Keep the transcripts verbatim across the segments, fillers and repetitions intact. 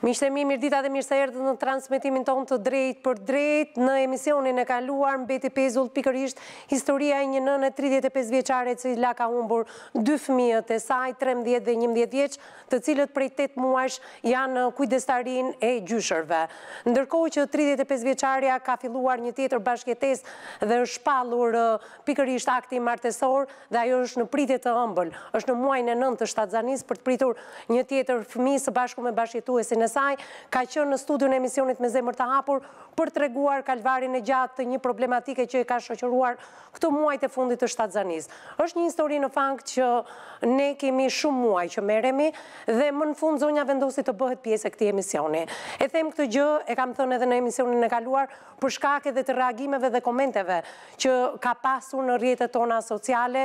Miqtë e mi, mirëdita dhe mirë se erdhët në transmetimin tonë të drejt për drejt. Në emisionin e kaluar mbeti pezull pikërisht historia e një nëne tridhjetë e pesë vjeçare e cila ka humbur dy fëmijët e saj, trembëdhjetë dhe njëmbëdhjetë vjeç, të cilët prej tetë muajsh janë kujdestarin e gjyshërve. Ndërkohë që tridhjetë e pesë vjeçaria ka filluar një tjetër bashkëjetesë dhe është shpallur pikërisht akti martesor dhe ajo është në pritje të ëmbël. Është në muajin e nëntë të shtatzanisë për të pritur një tjetër fëmijë së bashku me bashkëjetuesin e saj, ka qenë në studion e emisionit me Zemer të Hapur për treguar kalvarin e gjatë të një problematike që e ka shoqëruar këto muajt e fundit të shtatzanisë. Është një histori në fakt që ne kemi shumë muaj që merremi dhe më në fund zonja vendosi të bëhet pjesë e këtij emisioni. E them këtë gjë, e kam thënë edhe në emisionin e kaluar, për shkak edhe të reagimeve dhe komenteve që ka pasur në rrjetet tona sociale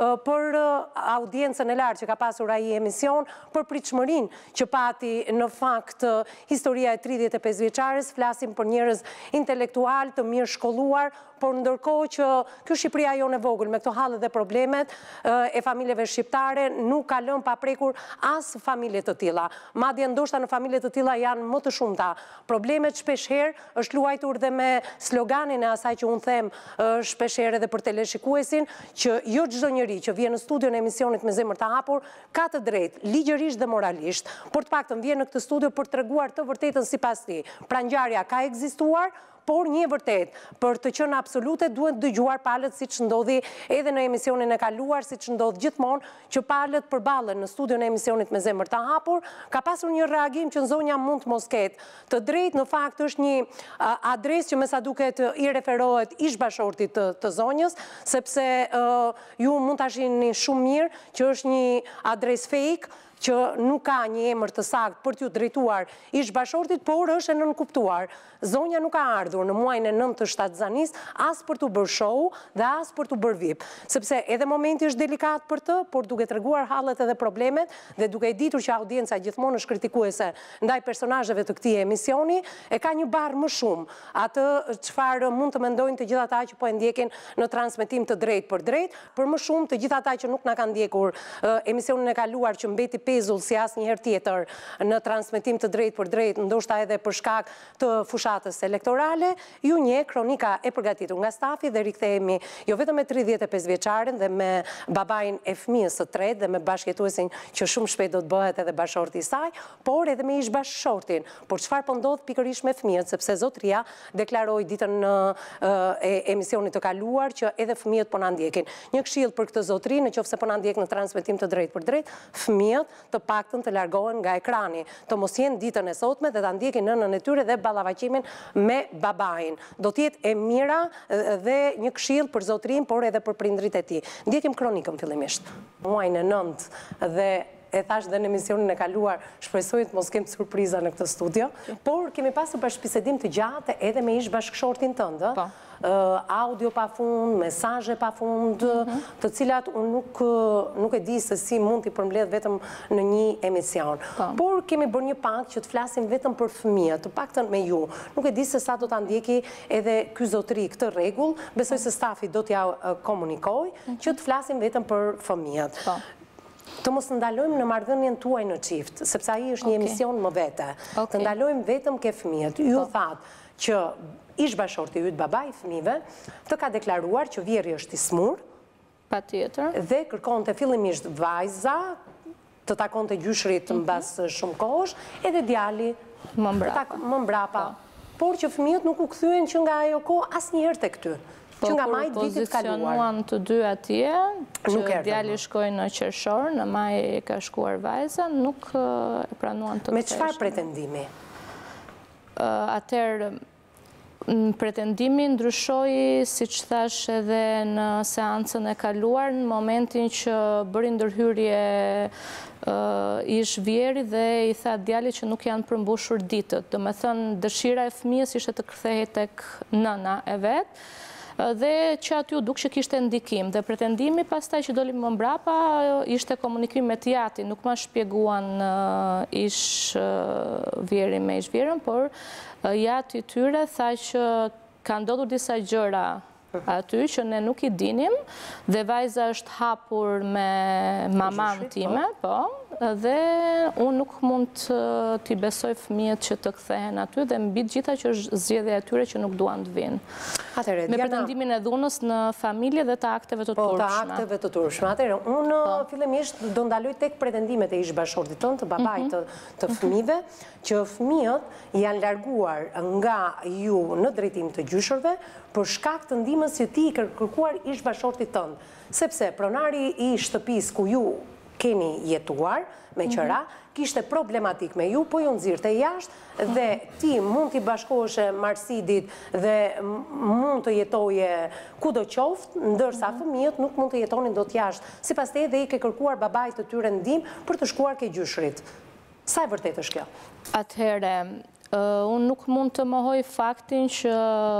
për audiencën e lartë që ka pasur ai emision, për pritshmërinë që pati në fakt historia e tridhjetë e pesë vjeçares, flasim për njerëz intelektual të mirë shkolluar, por ndërkohë që kjo Shqipëria jonë e vogël me këto hallet dhe problemet e familjeve shqiptare nuk ka lënë pa prekur as familje të tilla. Madje ndoshta në familje të tilla janë më të shumta. Problemet shpeshherë është luajtur dhe me sloganin e asaj që unë them shpeshherë edhe për teleshikuesin, që jo çdo njeri që vjen në studion e emisionit me Zemër të Hapur ka të drejtë ligjërisht dhe moralisht, por të paktën vjen në këtë studio për treguar të vërtetën sipas tij. Pra ngjarja ka ekzistuar, por një vërtet, për të qenë absolute, duhet dëgjuar palët si që ndodhi edhe në emisionin e kaluar, si që ndodh gjithmonë, që palët përballën në studion e emisionit me Zemër të Hapur, ka pasur një reagim që në zonja mund të mos ketë të drejtë, në fakt është një adres që me sa duket i referohet ish bashortit të, të zonjës, sepse uh, ju mund të ashini shumë mirë që është një adres fake, që nuk ka një emër të saktë për t'ju drejtuar ish bashortit, por është e nënkuptuar. Zonja nuk ka ardhur në muajin e nëntë të shtatzanisë as për t'u bërë show dhe as për t'u bërë vip, sepse edhe momenti është delikat për të, por duke treguar hallet edhe problemet dhe duke i ditur që audienca gjithmonë është kritikuese ndaj personazheve të këtij emisioni, e ka një barë më shumë atë çfarë mund të mendojnë të gjithë ata që po e ndjekin në transmetim të drejtë për drejtë, për më shumë të gjithë ata që nuk na kanë ndjekur emisionin e kaluar që mbeti pezull si asnjëherë tjetër në transmetim të drejtë për drejtë, ndoshta edhe për shkak të fushatës elektorale, ju një kronika e përgatitur nga stafi dhe rikthehemi jo vetëm me tridhjetë e pesë vjeçaren dhe me babain e fëmijës së tretë dhe me bashkëjetuesin që shumë shpejt do të bëhet edhe bashorti i saj, por edhe me ish bashortin. Por çfarë po ndodh pikërisht me fëmijët, sepse zotria deklaroi ditën e emisionit të kaluar që edhe fëmijët po na ndjekin. Një këshill për këtë zotri, nëse po na ndjek në transmetim të drejtë për drejtë, fëmijët të paktën të largohen nga ekrani, të mos jenë ditën e sotme dhe ta ndjekin nënën e tyre dhe ballavaqimin me babain. Do të jetë e mira dhe një këshill për zotrin, por edhe për prindrit e tij. Ndjekim kronikën fillimisht. Muajin e nëntë dhe e thash dhe në emisionin e kaluar, shpresoj të mos kem surpriza në këtë studio, por kemi pasur bashkëbisedim të gjatë edhe me ish bashkëshortin tënd, ë? Uh, audio pa fund, mesazhe pa fund, mm-hmm. të cilat unë nuk, nuk e di se si mund t'i përmbledh vetëm në një emision. Pa. Por kemi bërë një pak që të flasim vetëm për fëmijët, të paktën me ju. Nuk e di se sa do ta ndjeki edhe ky zotëri këtë rregull, besoj se stafi do t'ja uh, komunikoj, mm-hmm. që të flasim vetëm për fëmijët. Pa. Të mos ndalojmë në marrëdhënien tuaj në çift, sepse ai është një okay. emision më vete. Okay. Të ndalojmë vetëm ke fëmijët. Ju thatë që ish bashorti yt, babai i fëmijëve, të ka deklaruar që vjerri është i smur, patjetër, dhe kërkonte fillimisht vajza të takonte gjyshrit mm-hmm. mbas shumë kohësh, edhe djali më mbrapa. Më mbrapa. Por që fëmijët nuk u kthyen që nga ajo kohë asnjëherë tek ty. Po, kur pozicionuan të dy atje, që djali shkoi në qershor, në maj ka shkuar vajza, nuk e pranuan të kthehen. Me çfarë pretendimi? Atëherë, pretendimi ndryshoi, siç thash edhe në seancën e kaluar, në momentin që bëri ndërhyrje ish vjeri dhe i tha djalit që nuk janë përmbushur ditët. Do me thënë, dëshira e fëmijës ishte të kthehej tek nëna e vet, dhe që aty duk që kishte ndikim. Dhe pretendimi pastaj që doli më mbrapa ishte komunikim me tjati, nuk ma shpjeguan ish vjeri me ish vjerën, por jati tyre tha që ka ndodhur disa gjëra aty që ne nuk i dinim, dhe vajza është hapur me maman time, po, dhe unë nuk mund t'i besoj fëmijët që të kthehen aty dhe mbi të gjitha që është zgjedhja e tyre që nuk duan të vinë. Me pretendimin e dhunës në familje dhe të akteve të turpshme. Po, të akteve të turpshme. Atëherë, unë fillimisht do ndaloj tek pretendimet e ish bashkëshortit tënd, të babait të fëmijëve, që fëmijët janë larguar nga ju në drejtim të gjyshërve për shkak të ndihmës që ti i kërkuar ish bashkëshortit tënd, sepse pronari i shtëpisë ku ju keni jetuar me qëra, kishte problematik me ju, po ju nxirrte jashtë dhe ti mund t'i bashkoheshe marsidit dhe mund të jetoje ku do qoftë, ndërsa fëmijët nuk mund të jetonin do t'jashtë. Sipas te dhe i ke kërkuar babait të tyre ndihmë për të shkuar ke gjyshrit. Sa e vërtet është kjo? Atëhere, unë nuk mund të mohoj faktin që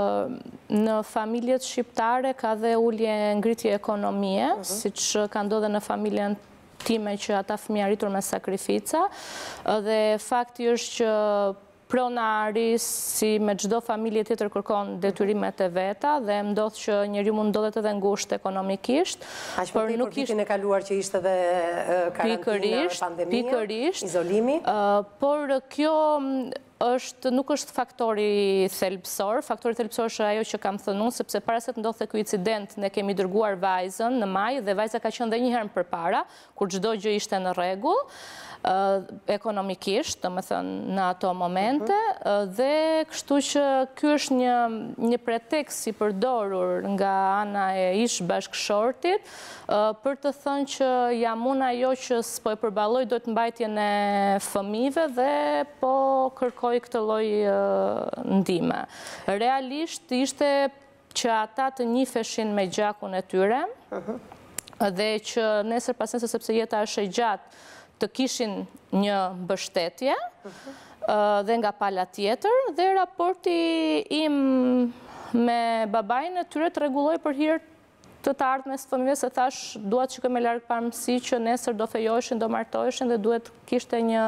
në familjet shqiptare ka dhe ullje ngritje ekonomie, si që ka ndodhe në familjen time që ata fëmijë arritur me sakrifica, dhe fakti është që pronari, si me çdo familje tjetër, kërkon detyrimet e veta dhe ndodh që njeriu mund ndodhet edhe ngushtë ekonomikisht. Aq më tepër vitin e kaluar që ishte edhe karantina, pandemia, izolimi. Por kjo është, nuk është faktori thelbësor. Faktori thelbësor është ajo që kam thënë, sepse para se të ndodhte ky incident, ne kemi dërguar vajzën në maj dhe vajza ka qenë edhe një herë përpara, kur çdo gjë ishte në rregull ekonomikisht, do me thënë në ato momente, dhe kështu që ky është një, një pretekst i përdorur nga ana e ish bashkëshortit për të thënë që jam unë ajo që s'po e përballoj dot mbajtjen e fëmijëve dhe po kërkoj këtë lloj ndihme. Realisht ishte që ata të njiheshin me gjakun e tyre dhe që nesër pas nesër, sepse jeta është e gjatë, të kishin një mbështetje dhe nga pala tjetër, dhe raporti im me babain e tyre të rregulloi për hir të të ardhmes fëmijëve, se thash duat që me larg pamësi që nesër do fejoheshin, do martoheshin dhe duhet kishte një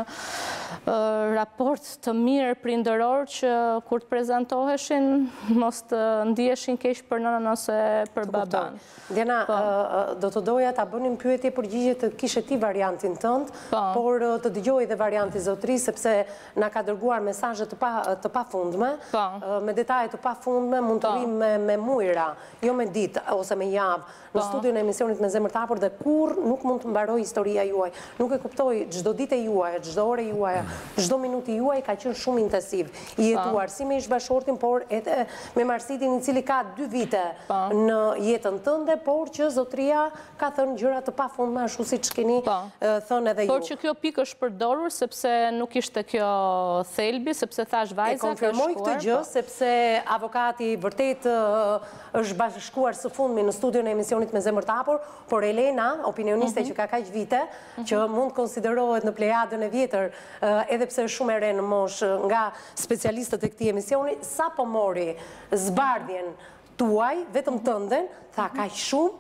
raport të mirë prindëror që kur të prezantoheshin mos të ndiheshin keq për nënën ose për baban. Diana, do të doja ta bënim pyetje përgjigje të kishe ti variantin tënd, por të dëgjoj edhe varianti zotëri, sepse na ka dërguar mesazhe të pafundme, me detaje të pafundme, mund të rrim me mujra, jo me ditë ose me javë, në studion e emisionit me Zemer Hapur, dhe kur nuk mund të mbaroj historia juaj. Nuk e kuptoj, çdo ditë juaj, çdo orë juaj, çdo minutë juaj ka qenë shumë intensiv. I jetuar si me ish bashkëshortin, por edhe me marsitin i cili ka dy vite në jetën tënde, por që zotria ka thënë gjëra të pafundme, ashtu siç keni thënë edhe ju. Por që kjo pikë është përdorur sepse nuk ishte kjo thelbi, sepse thash vajza e konfirmoj këtë gjë, sepse avokati vërtet është bashkuar së fundmi në studion e emisionit me Zemer Hapur, por Elena, opinioniste që ka kaq vite, që mund konsiderohet në plejadën e vjetër, edhe pse është shumë e re në moshë nga specialistët e këtij emisioni, sa po mori zbardhjen tuaj, vetëm tënden, tha kaq shumë,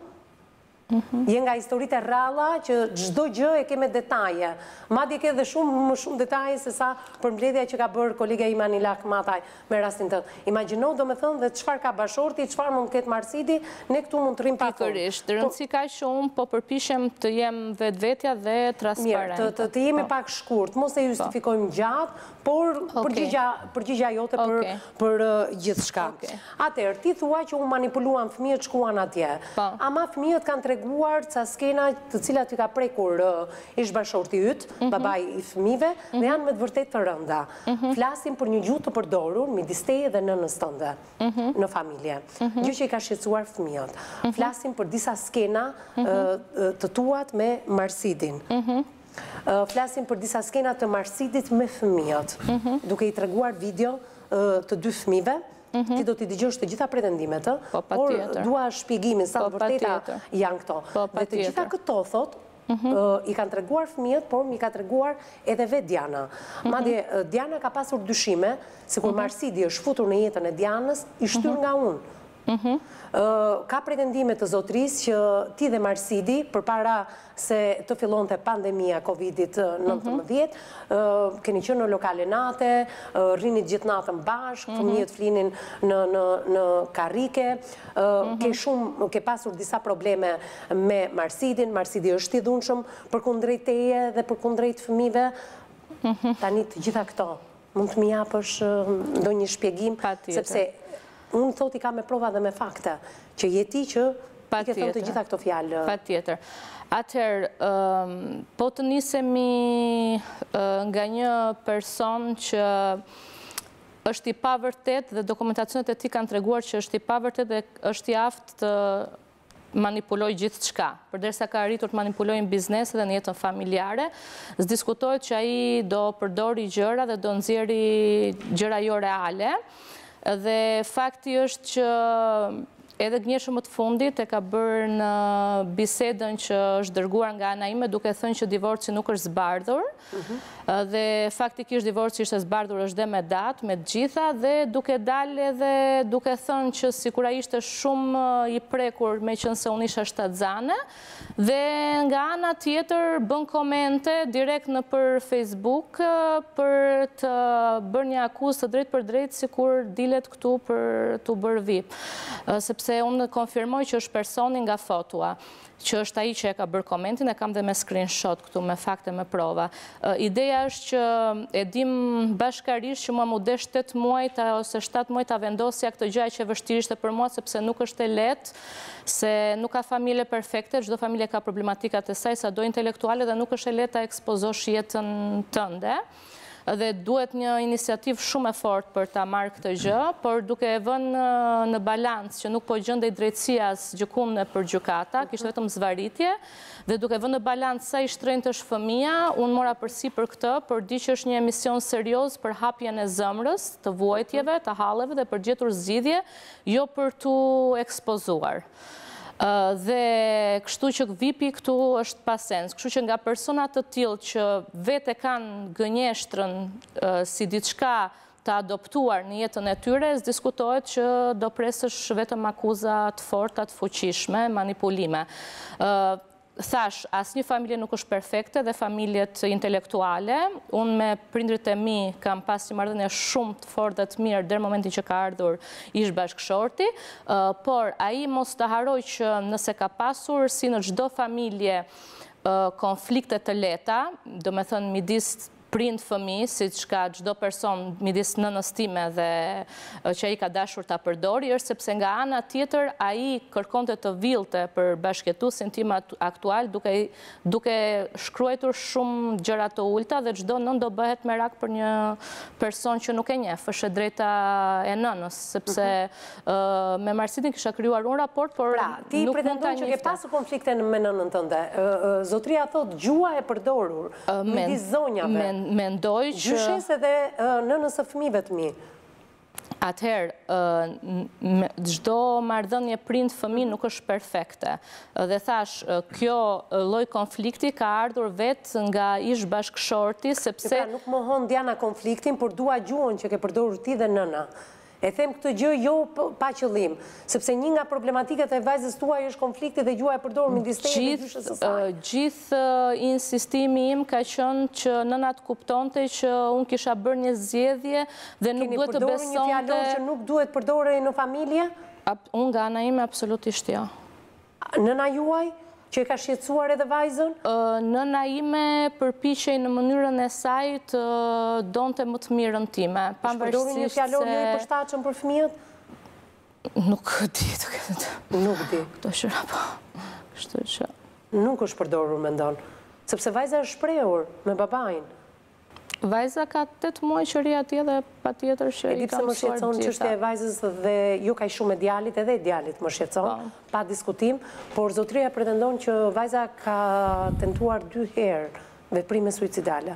je nga historitë e rralla që çdo gjë e ke me detaje. Madje ke edhe shumë më shumë detaje se sa përmbledhja që ka bërë kolega ime Anila Akmataj me rastin tënd. Imagjino domethënë dhe çfarë ka bashorti, çfarë mund të ketë marsidi, ne këtu mund të rrim pa fund. Pikërisht, rëndësi ka shumë, po përpiqem të jem vetvetja dhe transparente. Mirë, të të jemi pak shkurt, mos e justifikojmë gjatë, por përgjigja përgjigja jote për për gjithçka. Atëherë ti thua që u manipuluan fëmijët, shkuan atje. Ama fëmijët kanë treguar ca skena të cilat i ka prekur ish bashorti yt, babai i fëmijëve, dhe janë me të vërtetë të rënda. Flasim për një gjuhë të përdorur midis teje dhe nënës tënde në familje. Gjë që i ka shqetësuar fëmijët. Flasim për disa skena të tuat me marsidin. Flasim për disa skena të marsidit me fëmijët, duke i treguar video të dy fëmijëve. Ti do t'i dëgjosh të gjitha pretendimet, por dua shpjegimin sa vërteta janë këto. Dhe të gjitha këto, thot, i kanë treguar fëmijët, por mi ka treguar edhe vetë Diana. Madje Diana ka pasur dyshime, se kur marsidi është futur në jetën e Dianës, i shtyr nga unë. Ka pretendime të zotrisë që ti dhe Marsidi, përpara se të fillonte pandemia Covidit nëntëmbëdhjetë, keni qenë në lokale nate, rrinit gjithë natën bashkë, fëmijët flinin në karrike, ke pasur disa probleme me Marsidin, Marsidi është i dhunshëm përkundrejt teje dhe përkundrejt fëmijëve. Tani të gjitha këto, mund të më japësh ndonjë shpjegim, sepse unë thot i ka me prova dhe me fakte, që jeti që i ke thënë të gjitha këto fjallë. Pa tjetër. Atëherë, po të nisemi nga një person që është i pavërtet dhe dokumentacionet e ti kanë treguar që është i pavërtet dhe është i aftë të manipuloj gjithë qka. Përderisa ka arritur të manipulojnë biznes dhe në jetën familjare, s'diskutohet që ai do përdori gjëra dhe do nxjerri gjëra jo reale. Dhe fakti është që edhe gënjeshëm më të fundit e ka bërë në bisedën që është dërguar nga ana ime duke thënë që divorci nuk është zbardhur, dhe faktikisht divorci ishte zbardhur është dhe me datë, me të gjitha, dhe duke dalë edhe duke thënë që sikura ishte shumë i prekur me qënë se unë isha shtatzane, dhe nga ana tjetër bën komente direkt në për Facebook për të bërë një akuzë të drejt për drejt sikur dilet këtu për të bërë V I P. Sepse unë konfirmoj që është personi nga fotua, që është ai që e ka bërë komentin, e kam dhe me screenshot këtu, me fakte, me prova. Ideja është që e dim bashkarisht që mua mu desh shtatë muajt ose shtatë muajt a vendosja këtë gjë që vështirishte për mua, sepse nuk është e lehtë, se nuk ka familje perfekte, çdo familje ka problematikat e saj, sado intelektuale, dhe nuk është e lehtë ta ekspozosh jetën tënde. Dhe duhet një iniciativ shumë e fortë për ta marrë këtë gjë, por duke e vënë në balancë që nuk po gjendej drejtësia as gjykune për gjykata, kishte vetëm zvaritje, dhe duke vënë në balancë sa i shtrenjtë është fëmia, unë mora përsi për këtë, por di që është një emision serioz për hapjen e zemrës, të vuajtjeve, të halleve dhe për gjetur zgjidhje, jo për tu ekspozuar. Dhe kështu që V I P-i këtu është pasens, kështu që nga personat të tillë që vete kanë gënjeshtrën si diçka të adoptuar në jetën e tyre, s'diskutohet që do presësh vetëm akuza të forta, të fuqishme, manipulime. Thash, asnjë familje nuk është perfekte dhe familjet intelektuale. Unë me prindrit e mi kam pas një marrëdhënie shumë të fortë dhe të mirë deri në momentin që ka ardhur ish bashkëshorti, por ai mos të haroj që nëse ka pasur si në çdo familje konflikte të lehta, do me thënë midis prind fëmijë, siç ka çdo person midis nënës time dhe që ai ka dashur ta përdori, është sepse nga ana tjetër ai kërkonte të villte për bashkëjetuesin tim aktual, duke duke shkruar shumë gjëra të ulta, dhe çdo nën do bëhet merak për një person që nuk e njeh, është e drejta e nënës, sepse me Marsidin kisha krijuar un raport, por ti pretendon që ke pasur konflikte me nënën tënde. Zotria thotë gjua e përdorur midis zonjave. Mendoj që... Gjyshes edhe nënës së fëmijëve të mi. Atëherë, çdo marrëdhënie prind fëmijë nuk është perfekte. Dhe thash, kjo lloj konflikti ka ardhur vetë nga ish bashkëshorti, sepse... Pra nuk mohon Diana konfliktin, por dua gjuhën që ke përdorur ti dhe nëna. E them këtë gjë jo pa qëllim, sepse një nga problematikat e vajzës tuaj është konflikti dhe gjua e përdorur midis teje dhe gjyshës së saj. Gjithë insistimi im ka qenë që nëna të kuptonte që unë kisha bërë një zgjedhje dhe nuk duhet të besonte... Keni përdorur një fjalor që nuk duhet përdorur në familje? Unë nga ana ime absolutisht jo. Nëna juaj? Që e ka shqetësuar edhe vajzën? Nëna ime përpiqej në mënyrën e saj të donte më të mirën time. Përdorur një fjalor jo i përshtatshëm për fëmijët? Nuk di, duke të të... Nuk di. Këto shëra po. Kështu që... Nuk është përdorur, mendon. Sepse vajza është shprehur me babain. Vajza ka tetë muaj që ri atje dhe pa tjetër që i ka mësuar gjitha. E di pse më shqetëson çështja e vajzës dhe jo ka shumë e djalit, edhe e djalit më shqetëson, pa diskutim, por zotria pretendon që vajza ka tentuar dy herë veprime suicidale.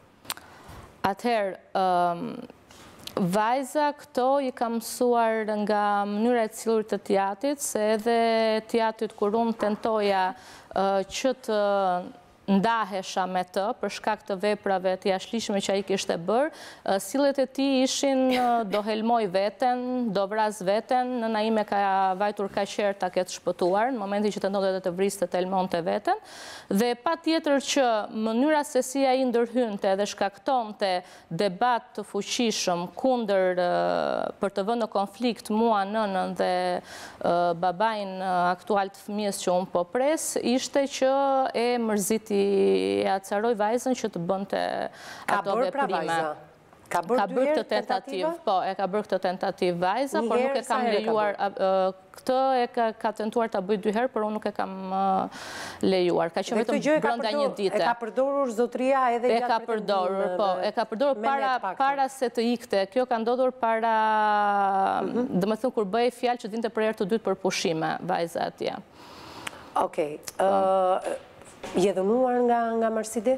Atëherë, vajza këto i ka mësuar nga mënyra e cilërit të teatrit, se edhe teatrit kur unë tentoja që të ndahesha me të për shkak të veprave të jashtëligjshme që ai kishte bërë. Sillet e tij ishin do helmoj veten, do vras veten, nëna ime ka vajtur kaq herë ta ketë shpëtuar në momentin që të ndodhte të vriste të helmonte veten, dhe patjetër që mënyra se si ai ndërhynte dhe shkaktonte debat të fuqishëm kundër për të vënë në konflikt mua, nënën dhe babain aktual të fëmijës që unë po pres, ishte që e mërziti e acaroj vajzën që të bënte ato veprime. Ka bërë dy herë tentativë? Po, e ka bërë këtë tentativë vajza, por nuk e kam lejuar. Këtë e ka tentuar ta bëj dy herë, por unë nuk e kam lejuar. Ka qenë vetëm brenda një dite. E ka përdorur zotëria edhe gjatë pretendimit? E ka përdorur, po, e ka përdorur para se të ikte. Kjo ka ndodhur para, domethënë kur bëj fjalë që dinte për herë të dytë për pushime vajza atje. Okej. Je dhënuar nga marrësidi?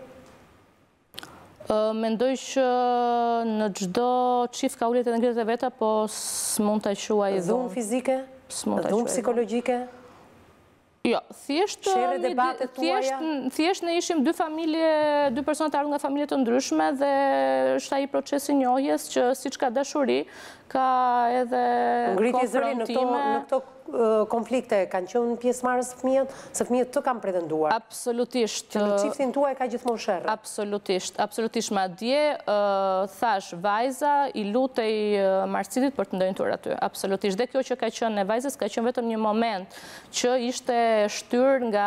Mendoj që në çdo çift ka uljet e ngritjet e veta, po s'mund ta quaj dhunë. Dhunë fizike? Dhunë psikologjike? Jo, thjesht thjesht ne ishim dy familje, dy persona të ardhur nga familje të ndryshme dhe është ai procesi njohjes që siç ka dashuri, ka edhe ngritje zëri në këto konflikte kanë qenë pjesëmarrës fëmijët, se fëmijët të kanë pretenduar. Absolutisht. Që në çiftin tuaj ka gjithmonë sherrë. Absolutisht, absolutisht. Madje thash vajza i lutej marrësitit për të ndënjtur aty. Absolutisht. Dhe kjo që ka qenë e vajzës ka qenë vetëm një moment që ishte shtyr nga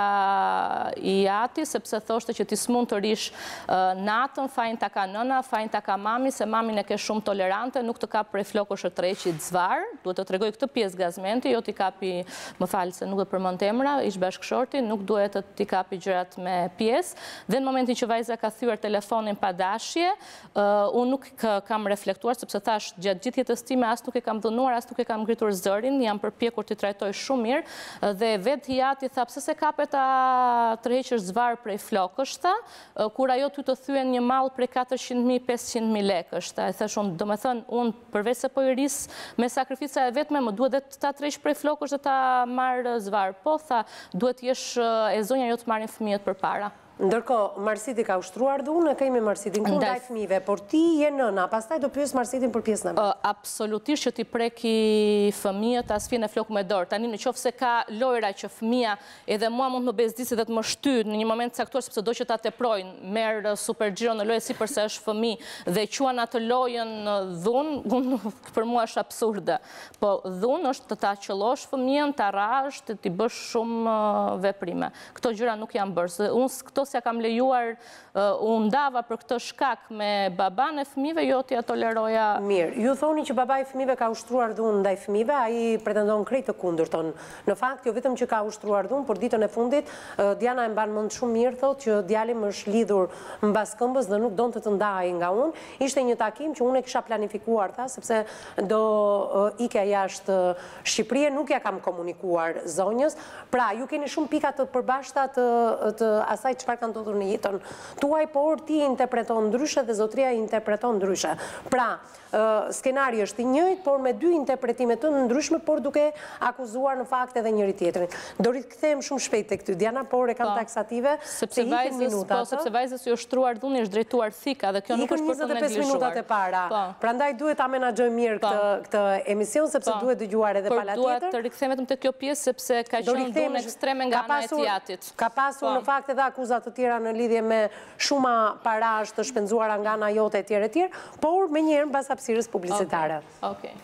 i ati, sepse thoshte që ti s'mund të rish natën, fajin ta ka nëna, fajin ta ka mami, se mamin e ke shumë tolerante, nuk të ka prej flokush të treqit zvar. Duhet të tregoj këtë pjesë gazmenti, jo t'i ka më falë se nuk dhe përmend emra, ish bashkëshorti, nuk duhet të t'i kapi gjërat me pjesë. Dhe në momentin që vajza ka thyer telefonin pa dashje, unë nuk kam reflektuar, sepse thash gjatë gjithë jetës time as nuk e kam dhënuar, as nuk e kam ngritur zërin, jam përpjekur t'i trajtoj shumë mirë, dhe vetë hiati tha pse se kapet ta tërheqësh zvar prej flokësh, tha, kur ajo ty të thyen një mall prej katërqind mijë pesëqind mijë lekësh, tha. E thash unë, domethënë unë përveç se po i ris me sakrifica e vetme, më duhet dhe ta tërheq prej flokësh është ta marrë zvar. Po, tha, duhet jesh e zonja jo të marrin fëmijët për para. Ndërkohë, marrësiti ka ushtruar dhunë, kemi marrësitin ku ndaj fëmijëve, por ti je nëna, pastaj do pyes marrësitin për pjesën e vet. Absolutisht që ti preki fëmijët as fjen e flokë me dorë. Tani nëse ka lojra që fëmia edhe mua mund të më bezdisë dhe të më shtyt në një moment caktuar sepse do që ta teprojnë, merr supergjiro në lojë sipërse është fëmijë dhe quan atë lojën dhunë, për mua është absurde. Po dhunë është të ta qellosh fëmijën, ta rrash, të ti bësh shumë veprime. Këto gjëra nuk janë bërë. Unë këto se kam lejuar, unë ndava për këtë shkak me baban e fëmijëve, jo t'ja toleroja. Mirë, ju thoni që baba i fëmijëve ka ushtruar dhunë ndaj fëmijëve, ai pretendon krejt të kundërton. Në fakt, jo vetëm që ka ushtruar dhunë, por ditën e fundit, Diana e mban mend shumë mirë, thotë që djali më është lidhur mbas këmbës dhe nuk donte të ndahej nga unë. Ishte një takim që unë e kisha planifikuar, tha, sepse do ikja jashtë Shqipërisë, nuk ja kam komunikuar zonjës. Pra, ju keni shumë pika të përbashkëta të asaj çfarë ka ndodhur në jetën tuaj, por ti interpreton ndryshe dhe zotëria interpreton ndryshe. Pra, skenari është i njëjtë, por me dy interpretime të ndryshme, por duke akuzuar në fakt edhe njëri-tjetrin. Do rikthehem shumë shpejt tek ty, Diana, por e kam taksative se ikin minuta. Po, sepse vajzës ju ushtruar dhunë është drejtuar thika dhe kjo nuk është për të neglizhuar. njëzet e pesë minutat e para. Prandaj duhet ta menaxhoj mirë këtë emision sepse duhet dëgjuar edhe pala tjetër. Por duhet të rikthehem vetëm te kjo pjesë sepse ka qenë dhunë ekstreme nga ana e tiatit. Ka pasur në fakt edhe akuza të tjera në lidhje me shuma parash të shpenzuara nga ana jote e tjerë e tjerë, por me njëherë mbas hapësirës publicitare. Okej.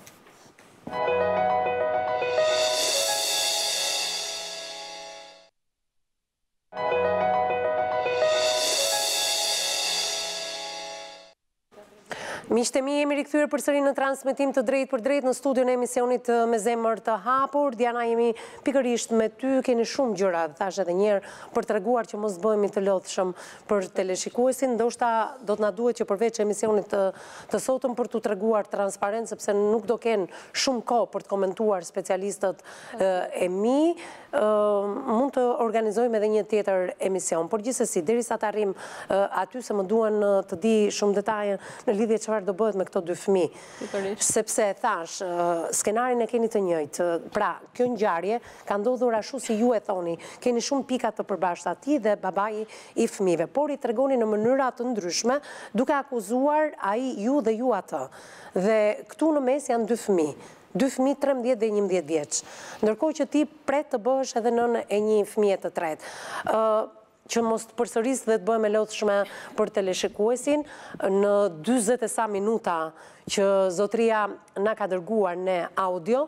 Miqtë e mi, jemi rikthyer përsëri në transmetim të drejtë për drejtë në studion e emisionit Me Zemër të Hapur. Diana, jemi pikërisht me ty, keni shumë gjëra, thash edhe një herë, për treguar që mos bëhemi të lodhshëm për teleshikuesin. Ndoshta do të na duhet që përveç emisionit të, të sotëm për t'u treguar transparent, sepse nuk do kenë shumë kohë për të komentuar specialistët e mi. mund të organizojmë edhe një tjetër emision, por gjithsesi, derisa të arrim aty se më duan të di shumë detaje në lidhje çfarë do bëhet me këto dy fëmijë. Sepse thash, skenarin e keni të njëjtë. Pra, kjo ngjarje ka ndodhur ashtu si ju e thoni, keni shumë pika të përbashkëta, ti dhe babai i fëmijëve, por i tregoni në mënyra të ndryshme, duke akuzuar ai ju dhe ju atë. Dhe këtu në mes janë dy fëmijë. Dy fëmijë trembëdhjetë dhe njëmbëdhjetë vjeç. Ndërkohë që ti pret të bëhesh edhe nënë e një fëmije të tretë. Që mos të përsëris dhe të bëhem e lodhshme për teleshikuesin, në dyzet e sa minuta që zotria na ka dërguar në audio,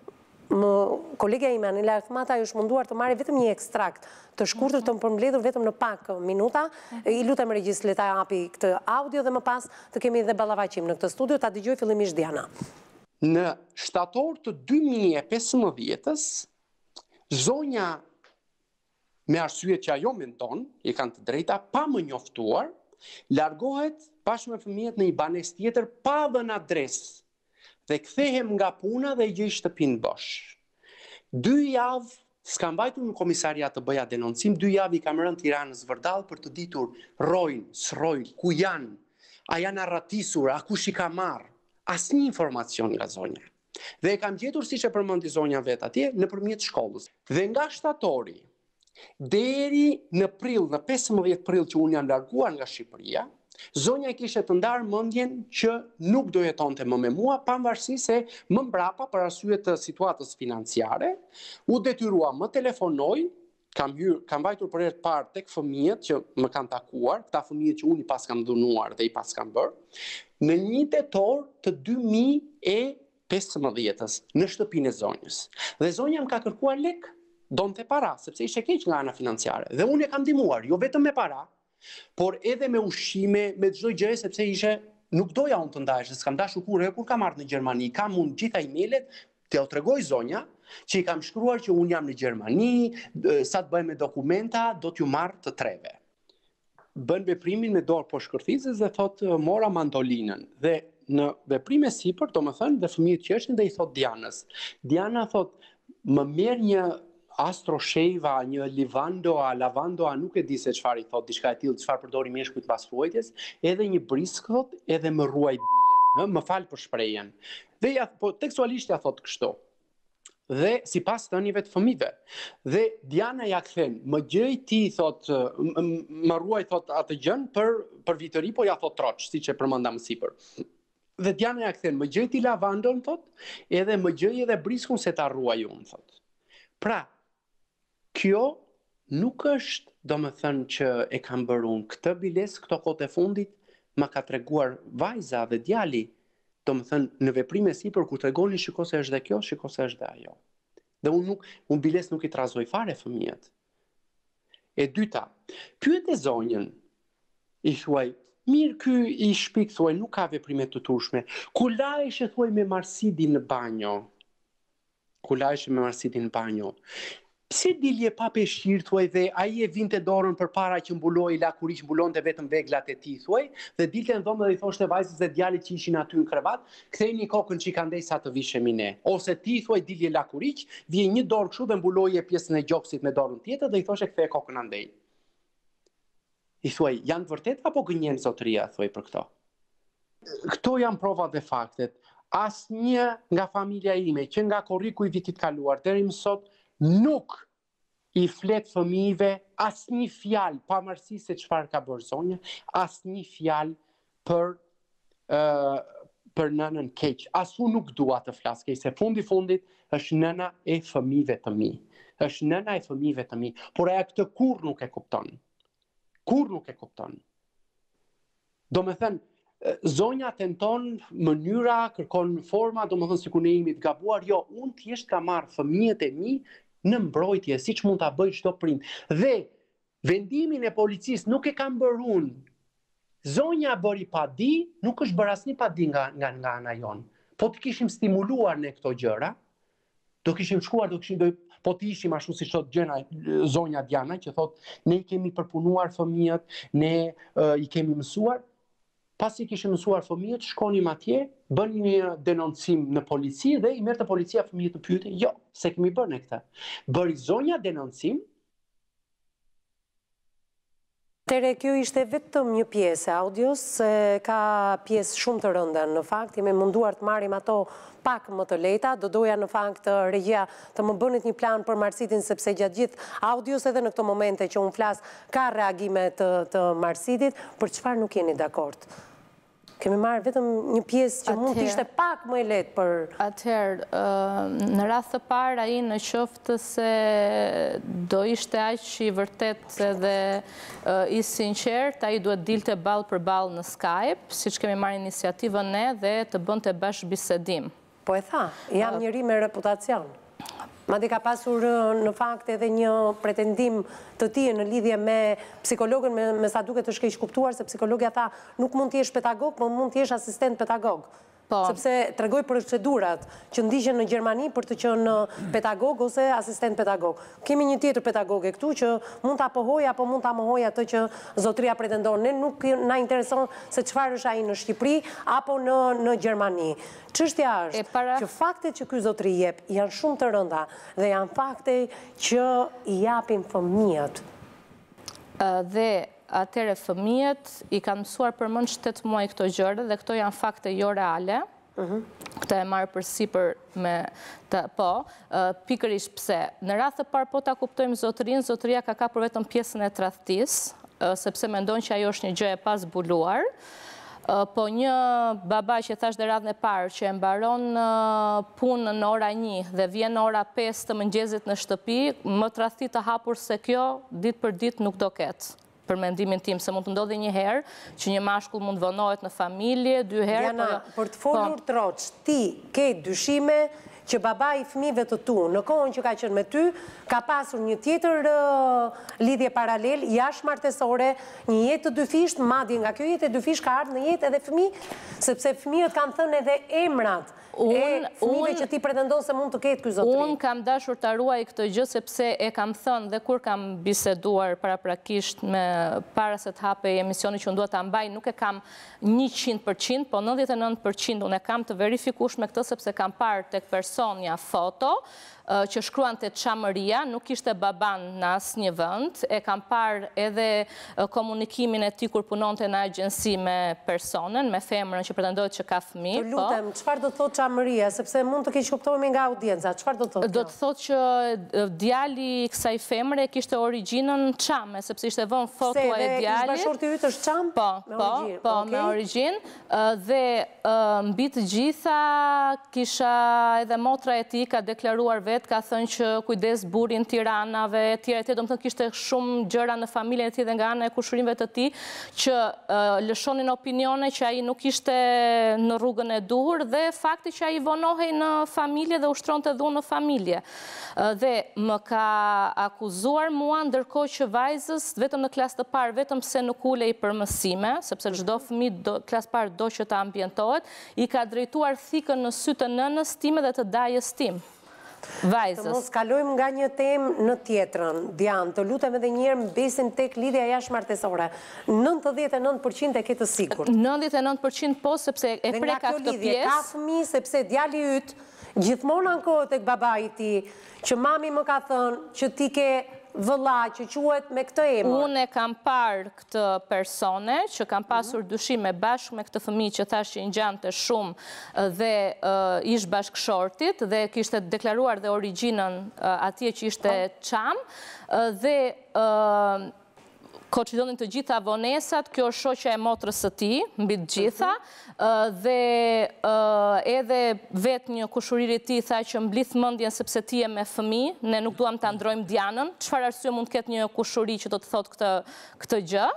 kolegja ime Anila Ahmeta ju është munduar të marrë vetëm një ekstrakt të shkurtër të përmbledhur vetëm në pak minuta. I lutem regjis le ta japi këtë audio dhe më pas të kemi edhe ballafaqim në këtë studio. Ta dëgjoj fillimisht Diana. Në shtator të dy mijë e pesëmbëdhjetës, zonja me arsye që ajo mendon, i kanë të drejta, pa më njoftuar, largohet bashkë me fëmijët në një banesë tjetër pa dhënë adresë dhe kthehem nga puna dhe i gjej shtëpinë bosh. Dy javë s'ka mbajtur në komisariat të bëja denoncim, dy javë i kam rënë Tiranës vërdall për të ditur rojnë, s'rojnë, ku janë, a janë arratisur, a kush i ka marrë. Asnjë informacion nga zonja. Dhe e kam gjetur, siç e përmendi zonja vet atje, nëpërmjet shkollës. Dhe nga shtatori deri në prill, në pesëmbëdhjetë prill që unë jam larguar nga Shqipëria, zonja kishte të ndarë mendjen që nuk do jetonte më me mua, pavarësisht se më mbrapa për arsye të situatës financiare, u detyrua më telefonoj. Kam, hyr, kam vajtur për herë të parë tek fëmijët që më kanë takuar, këta fëmijët që unë i pas kam dhunuar dhe i pas kam bërë, në një tetor të dy mijë e pesëmbëdhjetës në shtëpinë e zonjës. Dhe zonja më ka kërkuar lek, donte para, sepse ishte keq nga ana financiare. Dhe unë e kam ndihmuar, jo vetëm me para, por edhe me ushqime, me çdo gjë, sepse ishte nuk doja unë të ndahesh, s'kam dashur kurrë, kur kam ardhur në Gjermani, kam unë gjitha emailët, t'ja u tregoj zonja, që i kam shkruar që unë jam në Gjermani, sa të bëjmë me dokumenta, do t'ju marrë të treve. Bën veprimin me dorë poshtë kërthizës dhe thot mora mandolinën. Dhe në veprime sipër, do më thënë, dhe fëmijët qeshin dhe i thot Dianës. Diana thot, më merr një astrosheva, një livandoa, lavandoa, nuk e di se çfarë i thot, diçka e tillë, çfarë përdori meshkujt pas ruajtjes, edhe një brisk thot, edhe më ruaj bilen, më fal për shprehjen. Dhe ja, po tekstualisht ja thot kështu. Dhe si pas të njëve të fëmijëve. Dhe Diana ja kthen, më gjej ti, thot, më ruaj, thot, atë gjën për, për vitëri, po ja thot troç, si që përmenda më sipër. Dhe Diana ja kthen, më gjej ti lavandon, thot, edhe më gjej edhe briskun se ta ruaj unë, thot. Pra, kjo nuk është, do më thënë që e kam bërë unë, këtë biles, këto kohët e fundit, më ka treguar vajza dhe djali, do më thënë, në veprime sipër, ku tregoni shiko se është dhe kjo, shiko se është dhe ajo. Dhe unë nuk, unë biles nuk i trazoj fare fëmijët. E dyta, pyet e zonjën, i thuaj, mirë ky i shpik, thuaj, nuk ka veprime të turpshme. Ku lahesh, thuaj, me marsidi në banjo? Ku lahesh me marsidi në banjo? Pse dilje pa peshqir, thuaj, dhe ai e vinte dorën përpara që mbuloi lakuriq, mbulonte vetëm veglat e tij, thuaj, dhe dilte në dhomë dhe i thoshte vajzës dhe djalit që ishin aty në krevat, kthejni kokën që i ka ndej sa të vishemi ne. Ose ti, thuaj, dilje lakuriq, vije një dorë kështu dhe mbuloje pjesën e gjoksit me dorën tjetër dhe i thoshe kthej kokën andej. I thuaj, janë vërtet apo gënjen zotëria, thuaj, për këto? Këto janë provat dhe faktet. Asnjë nga familja ime, që nga korriku i vitit kaluar deri më sot, nuk i flet fëmijëve asnjë fjalë, pavarësisht se çfarë ka bërë zonja, asnjë fjalë për uh, për nënën keq. As unë nuk dua të flas keq, se fundi fundit është nëna e fëmijëve të mi. Është nëna e fëmijëve të mi, por ajo këtë kurrë nuk e kupton. Kurrë nuk e kupton. Do me thënë, zonja tenton mënyra, kërkon forma, do më thënë sikur ne jemi të gabuar, jo, unë thjesht ka marrë fëmijët e mi në mbrojtje, siç mund ta bëj çdo prind. Dhe vendimin e policisë nuk e kam bërë unë. Zonja bëri pa di, nuk është bërë asnjë pa di nga nga nga ana jon. Po të kishim stimuluar ne këto gjëra, do kishim shkuar, do kishim do po të ishim ashtu siç thot gjëna zonja Diana që thot ne i kemi përpunuar fëmijët, ne uh, i kemi mësuar. pasi kishim mësuar fëmijët, shkonim atje, bën një denoncim në polici dhe i merrte policia fëmijët në pyetje, jo, se kemi bërë ne këtë. Bëri zonja denoncim. Tere, kjo ishte vetëm një pjesë e audios, se ka pjesë shumë të rënda. Në fakt, jemi munduar të marrim ato pak më të lehta, do doja në fakt regjia të më bënit një plan për Marsitin, sepse gjatë gjithë audios edhe në këto momente që unë flas, ka reagime të, të Marsitit, për çfarë nuk jeni dakord? Kemi marrë vetëm një pjesë që mund të ishte pak më e lehtë për... Atëherë, në radhë të parë, ai në qoftë se do ishte aq i vërtet dhe i sinqert, ai duhet dilte ballë për ballë në Skype, siç kemi marrë iniciativën ne dhe të bënte bashkë bisedim. Po e tha, jam njëri me reputacion. Madje ka pasur në fakt edhe një pretendim të tij në lidhje me psikologën, me, me sa duket të shkeq kuptuar, se psikologja tha nuk mund të jesh pedagog, por mund të jesh asistent pedagog. Po. Sepse tregoj procedurat që ndiqen në Gjermani për të qenë pedagog ose asistent pedagog. Kemi një tjetër pedagoge këtu që mund ta pohoj apo mund ta mohoj atë që zotria pretendon. Ne nuk na intereson se çfarë është ai në Shqipëri apo në në Gjermani. Çështja është para... që faktet që ky zotri jep janë shumë të rënda dhe janë fakte që i japin fëmijët. Uh, dhe atëre fëmijët i kanë mësuar për mënd shtatë muaj këto gjëra dhe këto janë fakte jo reale. Uh-huh. Këta e marrë për sipër me të, po, uh, pikërisht pse. Në radhë të parë po ta kuptojmë zotërinë, zotëria ka kapur vetëm pjesën e tradhtisë, uh, sepse mendon që ajo është një gjë e pazbuluar. Uh, po një baba që thash dhe radhën e parë që e mbaron uh, punën në ora një dhe vjen në ora pesë të mëngjesit në shtëpi, më tradhti të hapur se kjo, ditë për ditë nuk do ketë. Për mendimin tim, se mund të ndodhi një herë që një mashkull mund vonohet në familje, dy herë... Jana, për të folur troç, ti ke dyshime që baba i fëmijëve të tu, në kohën që ka qenë me ty, ka pasur një tjetër uh, lidhje paralel, jashtëmartësore, një jetë të dyfisht, madje nga kjo jetë e dyfisht ka ardhur në jetë edhe fëmijë, sepse fëmijët kanë thënë edhe emrat e fëmijëve që ti pretendon se mund të ketë ky zotëri. Unë kam dashur ta ruaj këtë gjë sepse e kam thënë dhe kur kam biseduar paraprakisht me para se të hapej emisioni që unë dua ta mbaj, nuk e kam njëqind përqind, po nëntëdhjetë e nëntë përqind unë e kam të verifikueshme këtë sepse kam parë tek personja foto që shkruan të çamëria, nuk ishte baban në asë një vënd, e kam parë edhe komunikimin e ti kur punonte në agjensi me personen, me femrën që pretendojët që ka fëmijë. Të lutem, çfarë do të thotë çamëria, sepse mund të keq kuptohemi nga audienca, çfarë do të thotë? Do të thotë që djali i kësaj femre kishte origjinën çame, sepse ishte vënë foto e djalit. Se edhe bashkëshorti yt është çam? Po, po, po, me origjinë, dhe mbi të gjitha kisha edhe motra e tij ka deklaruar ka thënë që kujdes burin tiranave, tjera e tjera, do më thënë kishte shumë gjëra në familjen e tij dhe nga ana e kushërinjve të tij që uh, lëshonin opinione që ai nuk ishte në rrugën e duhur dhe fakti që ai vonohej në familje dhe ushtronte dhunë në familje. Uh, dhe më ka akuzuar mua ndërkohë që vajzës vetëm në klasë të parë, vetëm se nuk ulej për mësime, sepse çdo fëmijë klasë parë do që të ambientohet, i ka drejtuar thikën në sy të nënës time dhe të dajës tim. Vajzës. Të mos kalojmë nga një temë në tjetrën, Dian, të lutem edhe një herë mbesim tek lidhja jashtëmartësore. nëntëdhjetë e nëntë përqind e ke të sigurt. nëntëdhjetë e nëntë përqind po, sepse e preka këtë pjesë. Ka fëmijë sepse djali yt gjithmonë ankohet tek babai i tij, që mami më ka thënë që ti ke vëlla që quhet me këtë emër. Unë e kam parë këtë persone që kam pasur dyshime bashkë me këtë fëmijë që thash që i ngjante shumë dhe uh, ish bashkëshortit dhe kishte deklaruar dhe origjinën uh, atje që ishte çam uh, dhe uh, koqidonin të gjitha vonesat, kjo është shoqja e motrës së tij, mbi të gjitha, dhe edhe vetë një kushuriri ti tha që mblidh mendjen sepse ti je me fëmijë, ne nuk duam ta ndrojmë Dianën, çfarë arsye mund të ketë një kushuri që do të thotë këtë këtë gjë.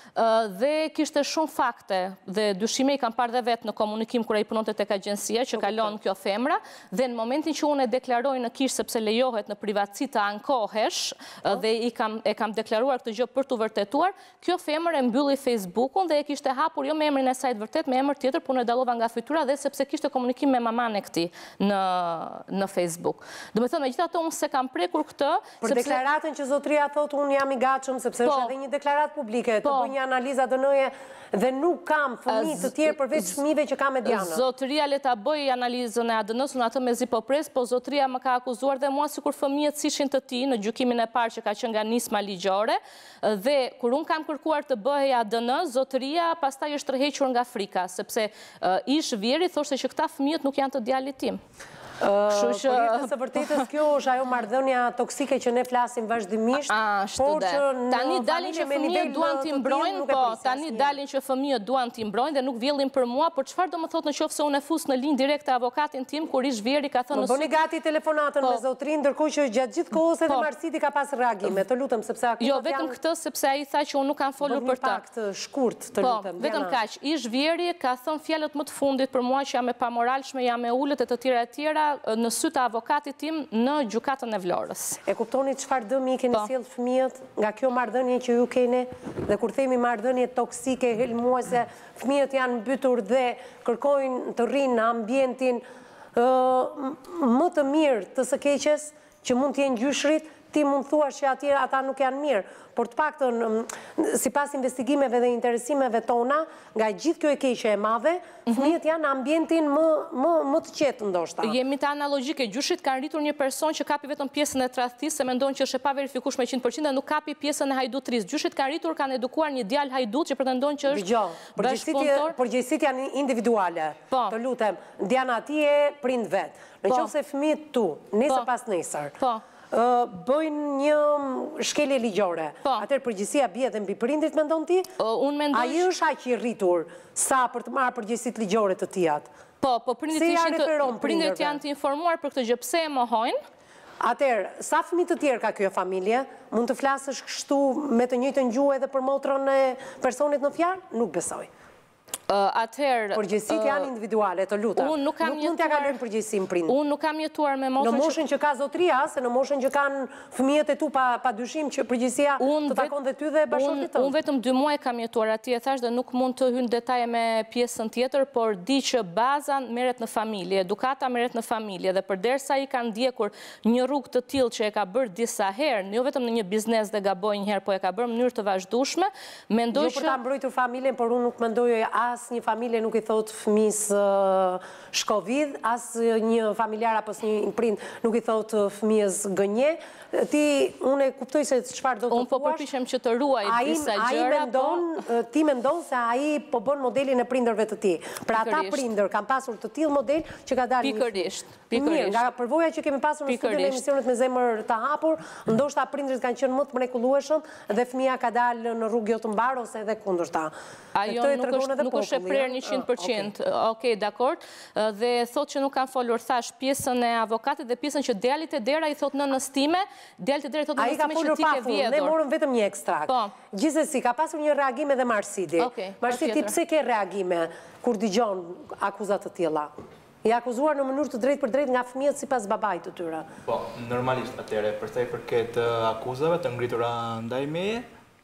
Dhe kishte shumë fakte dhe dyshime i kam parë dhe vetë në komunikim kur ai punonte tek agjencia që kalon kjo femra dhe në momentin që unë e deklaroj në kish sepse lejohet në privatësi të ankohesh dhe i kam, e kam deklaruar këtë gjë për të vërtetuar, kjo femër e mbylli Facebookun dhe e kishte hapur jo me emrin e saj të vërtet, me emër tjetër, por unë e dallova nga fytyra dhe sepse kishte komunikim me maman e këtij në në Facebook. Do të thënë megjithatë unë se kam prekur këtë për deklaratën që zotria thotë unë jam i gatshëm sepse është edhe një deklaratë publike, të bëj një një analiza D N A-je dhe nuk kam fëmijë të tjerë përveç fëmijëve që kam me Diana. Zotëria le ta bëj analizën e A D N-s, unë atë me zi po pres, po zotëria më ka akuzuar dhe mua sikur fëmijët ishin të tij në gjykimin e parë që ka qenë nga nisma ligjore, dhe kur unë kam kërkuar të bëhej A D N, zotëria pastaj është tërhequr nga frika, sepse ish vjeri thoshte që këta fëmijët nuk janë të djalit tim. Por jetës së vërtetës kjo është ajo marrëdhënia toksike që ne flasim vazhdimisht. Por që tani dalin që fëmijët duan t'i mbrojnë, po tani dalin që fëmijët duan t'i mbrojnë dhe nuk vjellin për mua, por çfarë do më thotë në qoftë se unë e fus në linjë direkte avokatin tim kur ish vjeri ka thënë. Bëni gati telefonatën me zotrin, ndërkohë që gjatë gjithë kohës edhe Marsiti ka pas reagime. Të lutem sepse Jo, vetëm këtë sepse ai tha që unë nuk kam folur për të. Pak të shkurt, të lutem. Vetëm kaq. Ish vjeri ka thënë fjalët më të fundit për mua që jam e pamoralshme, jam e ulët e të tjera e tjera në sy të avokatit tim në gjykatën e Vlorës. E kuptoni çfarë dëmi i keni sjell fëmijët nga kjo marrëdhënie që ju keni, dhe kur themi marrëdhënie toksike, helmuese, fëmijët janë mbytur dhe kërkojnë të rrinë në ambientin më të mirë të së keqes që mund të jenë gjyshrit, ti mund thuash që atje ata nuk janë mirë, por të paktën sipas investigimeve dhe interesimeve tona, nga gjithë kjo e keqe e madhe, fëmijët janë në ambientin më më më të qetë ndoshta. Jemi të analogjike, gjyshit kanë rritur një person që kapi vetëm pjesën e tradhtisë, se mendojnë që është e paverifikueshme me njëqind përqind dhe nuk kapi pjesën e hajdutrisë. Gjyshit kanë rritur, kanë edukuar një djalë hajdut që pretendojnë që është bashkëpunëtor. Përgjegjësitë janë individuale. Të lutem, Diana ti e prind vet. Nëse fëmijët tu, nesër pas nesër, bëjnë një shkelje ligjore. Atëherë përgjegjësia bie edhe mbi prindrit, mendon ti? Unë mendoj. Ai është aq i rritur sa për të marrë përgjegjësitë ligjore të tijat. Po, po prindrit janë të informuar për këtë gjë, pse e mohojnë? Atëherë, sa fëmijë të tjerë ka kjo familje? Mund të flasësh kështu me të njëjtën gjuhë edhe për motrën e personit në fjalë? Nuk besoj. Përgjegjësitë janë individuale, të lutem. Nuk mund t'ja kalojmë përgjegjësinë prindit. Unë nuk kam jetuar me motrën. Në moshën që ka zotria, se në moshën që kanë fëmijët e tu pa dyshim që përgjegjësia të takon dhe ty dhe bashkëshortit tënd. Unë vetëm dy muaj kam jetuar atje, thash, dhe nuk mund të hyj në detaje me pjesën tjetër, por di që baza merret në familje, edukata merret në familje, dhe përderisa i kanë ndjekur një rrugë të tillë që e ka bërë disa herë, jo vetëm në një biznes dhe gaboi një herë, po e ka bërë në mënyrë të vazhdueshme, mendoj që jo për ta mbrojtur familjen, por unë nuk mendoj as një familje nuk i thot fëmis shkovidh, as një familjar apo një prind nuk i thot fëmijës gënje. Ti, unë e kuptoj se çfarë do të thuash. Unë po përpiqem që të ruaj disa gjëra, po ti mendon se ai po bën modelin e prindërve të tij. Pra ata prindër kanë pasur të tillë model që ka dalë. Pikërisht. Mirë, nga përvoja që kemi pasur në studion e emisionit me Zemer të Hapur, ndoshta prindërit kanë qenë më të mrekullueshëm dhe fëmia ka dalë në rrugë jo të mbar ose edhe kundërta. Ajo nuk është e prerë njëqind përqind. Okej, dakord. Dhe thotë që nuk kanë folur, thash, pjesën e avokatit dhe pjesën që djalit e dera i thotë nënës time, djalit e dera i thotë nënës time që ti ke vjedhur. Ne morëm vetëm një ekstrakt. Gjithsesi, ka pasur një reagime dhe Marsiti. Marsiti, pse ke reagime kur dëgjon akuzat të tilla? I akuzuar në mënyrë të drejtë për drejtë nga fëmijët sipas babait të tyre. Po, normalisht atëre, për sa i përket akuzave të ngritura ndaj meje,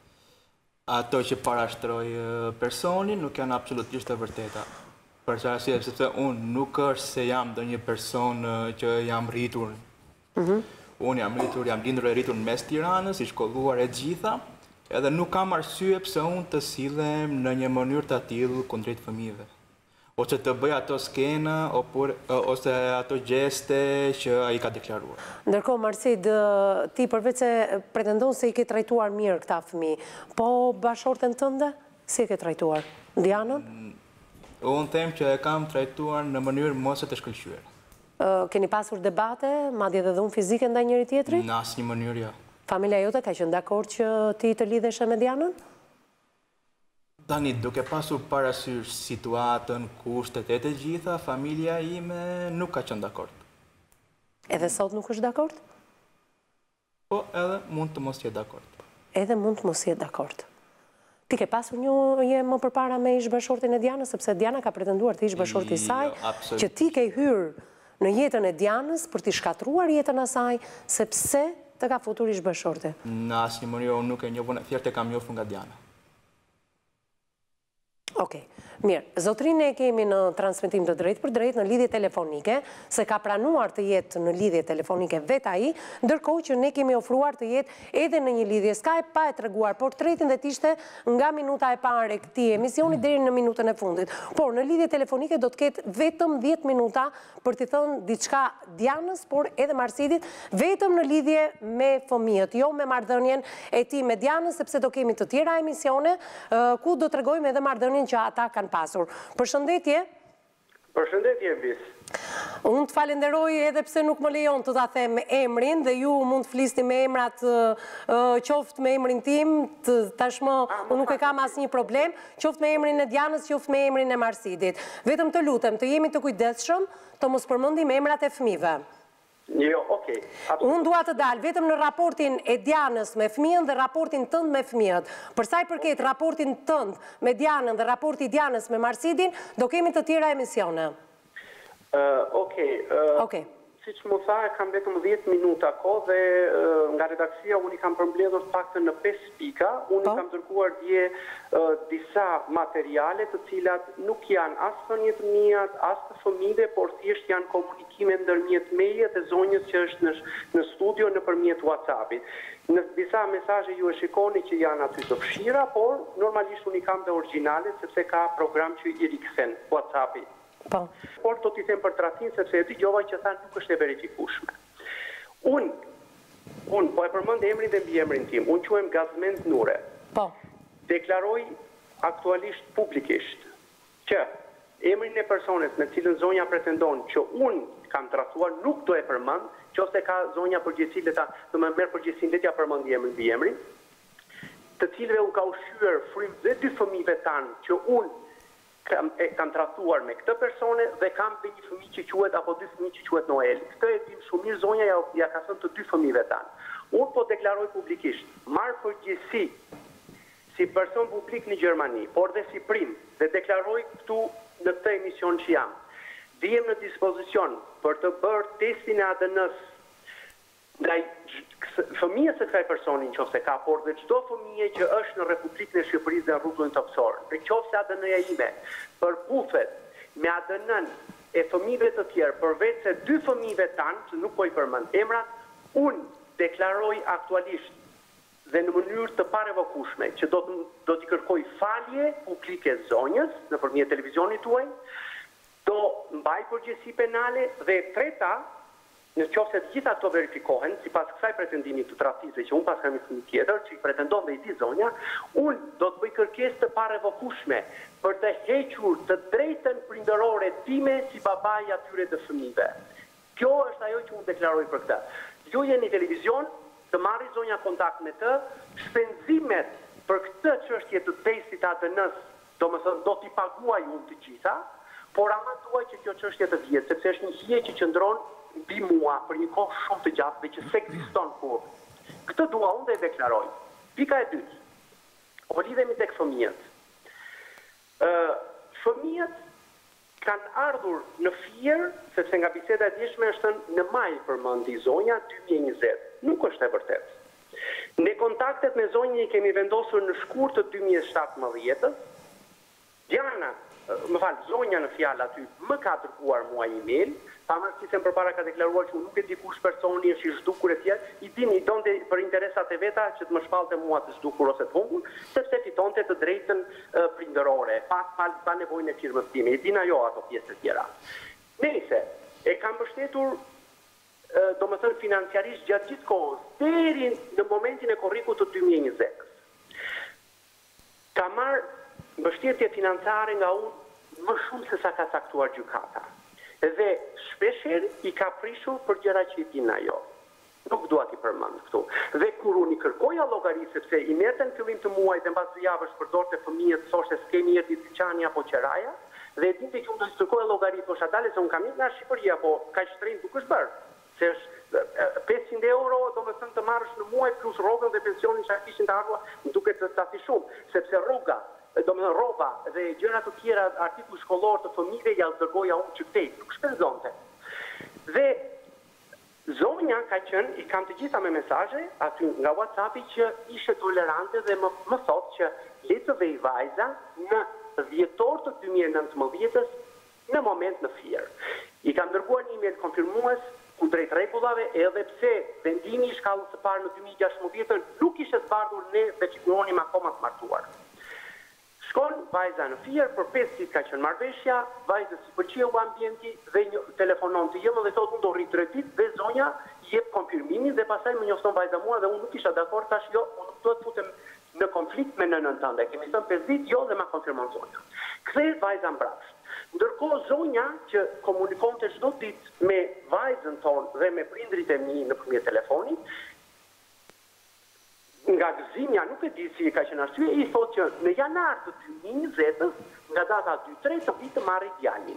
ato që parashtroj personi nuk janë absolutisht të vërteta. Për çfarë arsye, sepse unë nuk është se jam ndonjë person që jam rritur. Unë jam rritur, jam lindur e rritur në mes Tiranës, i shkolluar e gjitha, edhe nuk kam arsye pse unë të sillem në një mënyrë të tillë kundrejt fëmijëve. Ose të bëj ato skena, ose ato gjeste që ai ka deklaruar. Ndërkohë, Marsid, ti përveç se pretendon se i ke trajtuar mirë këta fëmijë, po bashorten tënde, si e ke trajtuar? Dianën? Unë them që e kam trajtuar në mënyrë mos e të shkëlqyer. Keni pasur debate, madje edhe dhunë fizike ndaj njëri-tjetrit? Në asnjë mënyrë, jo. Familja jote ka qenë dakord që ti të lidheshe me Dianën? Tani, duke pasur parasysh situatën, kushtet e të gjitha, familja ime nuk ka qenë dakord. Edhe sot nuk është dakord? Po, edhe mund të mos jetë dakord. Edhe mund të mos jetë dakord. Ti ke pasur një më përpara me ish bashortin e Dianës, sepse Diana ka pretenduar të ish bashorti i saj, që ti ke hyrë në jetën e Dianës për t'i shkatruar jetën asaj, sepse të ka futur ish bashorti. Në asnjë mënyrë unë nuk e njohun, thjesht e kam njohur nga Diana. Okej, Mirë, zotrin e kemi në transmetim të drejt për drejt në lidhje telefonike, se ka pranuar të jetë në lidhje telefonike vet ai, ndërkohë që ne kemi ofruar të jetë edhe në një lidhje Skype pa e treguar portretin dhe t'ishte nga minuta e parë e këtij emisioni deri në minutën e fundit. Por në lidhje telefonike do të ketë vetëm dhjetë minuta për t'i thënë diçka Dianës, por edhe Marsidit, vetëm në lidhje me fëmijët, jo me marrëdhënien e tij me Dianën, sepse do kemi të tjera emisione ku do t'rregojmë edhe marrëdhënien që ata kanë pasur. Përshëndetje. Përshëndetje, Evis. Unë të falenderoj edhe pse nuk më lejon të ta them emrin dhe ju mund të flisni me emrat qoftë me emrin tim, tashmë unë nuk e kam asnjë problem, qoftë me emrin e Dianës, qoftë me emrin e Marsidit. Vetëm të lutem, të jemi të kujdesshëm, të mos përmendim emrat e fëmijëve. Jo, okej. Unë dua të dal vetëm në raportin e Dianës me fëmijën dhe raportin tënd me fëmijët. Për sa i përket raportin tënd me Dianën dhe raporti i Dianës me Marsidin, do kemi të tjera emisione. Okej. Okej. Siç më tha, kam vetëm dhjetë minuta kohë dhe nga redaksia unë i kam përmbledhur të paktën në pesë pika. Unë i kam dërguar dje disa materiale të cilat nuk janë as thënie të mia, as të fëmijëve, por thjesht janë komunikime ndërmjet meje dhe zonjës që është në, në studio nëpërmjet WhatsAppit. Në disa mesazhe ju e shikoni që janë aty të fshira, por normalisht unë i kam dhe origjinale sepse ka program që i rikthen WhatsAppi. Po. Por do t'i them për tradhtin sepse e dëgjova që thanë nuk është e verifikueshme. Unë, unë po e përmend emrin dhe mbiemrin tim. Unë quhem Gazmend Nure. Po. Deklaroj aktualisht publikisht që emrin e persones me cilën zonja pretendon që unë kam tradhuar nuk do e përmend, qoftë ka zonja përgjegjësi le ta, do më merr përgjegjësinë le t'ja përmend emrin mbiemrin, të cilëve u ka ushqyer frymë dhe dy fëmijëve tanë që unë kam, e, kam tradhuar me këtë persone dhe kam dhe një fëmijë që quhet apo dy fëmijë që quhet Noel. Këtë e dim shumë mirë, zonja ja, ja ka thënë të dy fëmijëve tanë. Unë po deklaroj publikisht, marr përgjegjësi si person publik në Gjermani, por dhe si prim, dhe deklaroj këtu në këtë emision që jam. Dijem në dispozicion për të bërë testin e A D N-s ndaj fëmijës së kësaj personi nëse ka, por dhe çdo fëmijë që është në Republikën e Shqipërisë dhe në rrugullin toksor. Nëse A D N-ja ime përputhet me A D N-n e fëmijëve të tjerë, përveç se dy fëmijëve tanë, që nuk po i përmend emrat, unë deklaroj aktualisht dhe në mënyrë të parevokueshme që do të do t'i kërkoj falje publike zonjës nëpërmjet televizionit tuaj, do mbaj përgjegjësi penale dhe e treta, në qoftë se të gjitha ato verifikohen, sipas kësaj pretendimi të tradhtisë që unë pas kam një fëmijë tjetër, që i pretendon dhe i di zonja, unë do të bëj kërkesë të parevokueshme për të hequr të drejtën prindërore time si babai atyre të fëmijëve. Kjo është ajo që unë deklaroj për këtë. Ljoje në televizion, të marrë zonja kontakt me të, shpenzimet për këtë çështje të testit A D N-s, domethënë do t'i paguaj unë të gjitha, por ama duaj që kjo çështje të vjetë, sepse është një hije që qëndron mbi mua për një kohë shumë të gjatë dhe që s'ekziston kur. Këtë dua unë dhe e deklaroj. Pika e dytë. O lidhemi tek fëmijët. Uh, fëmijët kanë ardhur në fier, sepse nga biseda e djeshme është në maj përmendi zonja dy mijë e njëzet. Nuk është e vërtet. Ne kontaktet me zonjën i kemi vendosur në shkurt të dy mijë e shtatëmbëdhjetë. Diana, më fal, zonja në fjalë aty më ka dërguar mua email, pavarësisht përpara ka deklaruar që nuk e di kush personi është i zhdukur e tjerë, i dini i donte për interesat e veta që të më shpallte mua të zhdukur ose të humbur, sepse fitonte të drejtën uh, prindërore, pa, pa, pa nevojën e firmës time. I din ajo ato pjesë të tjera. Nëse e kam mbështetur uh, domethënë financiarisht gjatë gjithë kohës, deri në momentin e korrikut të dy mijë e njëzet. Ka marrë mbështetje financiare nga unë më shumë se sa ka caktuar gjykata. Dhe shpesher i ka prishur për gjëra që i din ajo. Nuk dua t'i përmend këtu. Dhe kur unë i kërkoja llogari, sepse i merrte në fillim të muajit dhe mbas dy javësh përdorte fëmijët, thoshte s'kemi erdhi dyqani apo qeraja, dhe e dinte që unë do të kërkoja llogari, thosha dalë se unë kam ikur nga Shqipëria, po kaq shtrenjtë nuk është bërë. Se është pesëqind euro, domethënë të marrësh në muaj plus rrogën dhe pensionin që kishin të ardhur, më duket të tafi shumë, sepse rroga domethënë rroba dhe gjëra të tjera, artikuj shkollor të fëmijëve ja dërgoja unë që këtej, nuk shpenzonte. Dhe zonja ka qenë, i kam të gjitha me mesazhe aty nga WhatsAppi që ishte tolerante dhe më, më thotë që le të vej vajza në dhjetor të dy mijë e nëntëmbëdhjetës në moment në Fier. I kam dërguar një email konfirmues ku drejt rregullave, edhe pse vendimi i shkallës së parë në dy mijë e gjashtëmbëdhjetën nuk ishte zbardhur, ne dhe figuronim akoma të martuar. Shkon vajza në Fier, për pesë ditë ka qenë marrëveshja, vajzës i pëlqeu ambienti dhe një telefonon të jemi dhe thotë unë do rri tre ditë dhe zonja jep konfirmimin dhe pastaj më njofton vajza mua dhe unë nuk isha dakord, thash jo, unë nuk do të futem në konflikt me nënën tënde. Kemi thënë pesë ditë, jo, dhe ma konfirmon zonja. Kthehet vajza mbrapsht. Ndërkohë zonja që komunikonte çdo ditë me vajzën tonë dhe me prindrit e mi nëpërmjet telefonit, nga gëzimja, nuk e di si i ka qenë arsye, i thotë që në janar të dy mijë e njëzetës, nga data dy tre të vitë të marri djalin.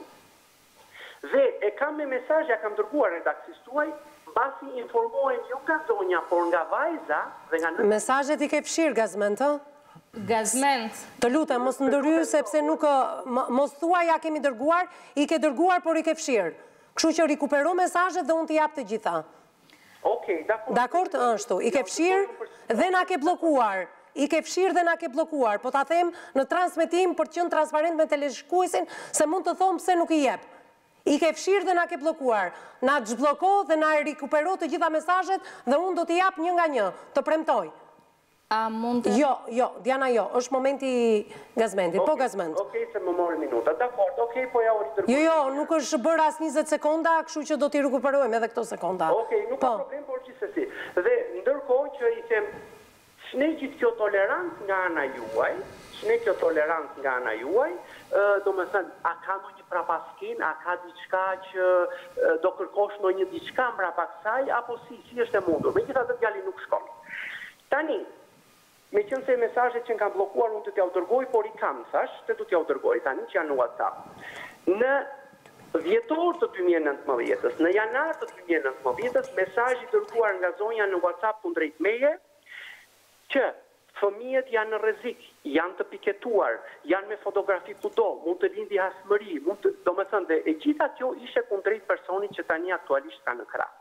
Dhe e kam me mesazh, ja kam dërguar redakcisë tuaj, mbasi informohen jo nga zonja, por nga vajza dhe nga në... Mesazhet i ke fshirë, Gazment, ë? Gazment. Të lutem, mos ndërhy, sepse nuk... Mos thua ja kemi dërguar, i ke dërguar, por i ke fshirë. Kështu që rikupero mesazhet dhe unë t'i jap të gjitha. Okej, dakord. Dakord, ashtu. I ke fshirë dhe na ke bllokuar. I ke fshirë dhe na ke bllokuar. Po ta them në transmetim për të qenë transparent me teleshikuesin, se mund të them pse nuk i jep. I ke fshirë dhe na ke bllokuar. Na zhblloko dhe na rikupero të gjitha mesazhet dhe unë do t'i jap një nga një. Të premtoj. A mund të... Jo, jo, Diana, jo. Është momenti Gazmentit. Po, Gazment. Okej, se më morë minuta. Dakord, okej, po ja u ridërguar. Jo, jo, nuk është bërë as njëzet sekonda, kështu që do t'i rikuperojmë edhe këto sekonda. Okej, nuk ka problem, por gjithsesi. Dhe ndërkohë që i them, ç'ne gjithë kjo tolerancë nga ana juaj, ç'ne kjo tolerancë nga ana juaj, do me thënë, a ka ndonjë prapaskin, a ka diçka që do kërkosh ndonjë diçka mbrapa kësaj, apo si, si është e mundur. Megjithatë djali nuk shkon. Tani, me qënë se mesazhet që në kam blokuar, unë të t'ja u dërgoj, por i kam, thash, të du t'ja u dërgoj, tani që janë në WhatsApp. Në dhjetor të dy mijë e nëntëmbëdhjetës, në janar të dy mijë e nëntëmbëdhjetës, mesazhi dërguar nga zonja në WhatsApp kundrejt meje, që fëmijët janë në rrezik, janë të piketuar, janë me fotografi kudo, mund të lindi hasmëri, mund të, do me thënë, dhe e gjitha kjo ishe kundrejt personit që tani aktualisht ka në krah.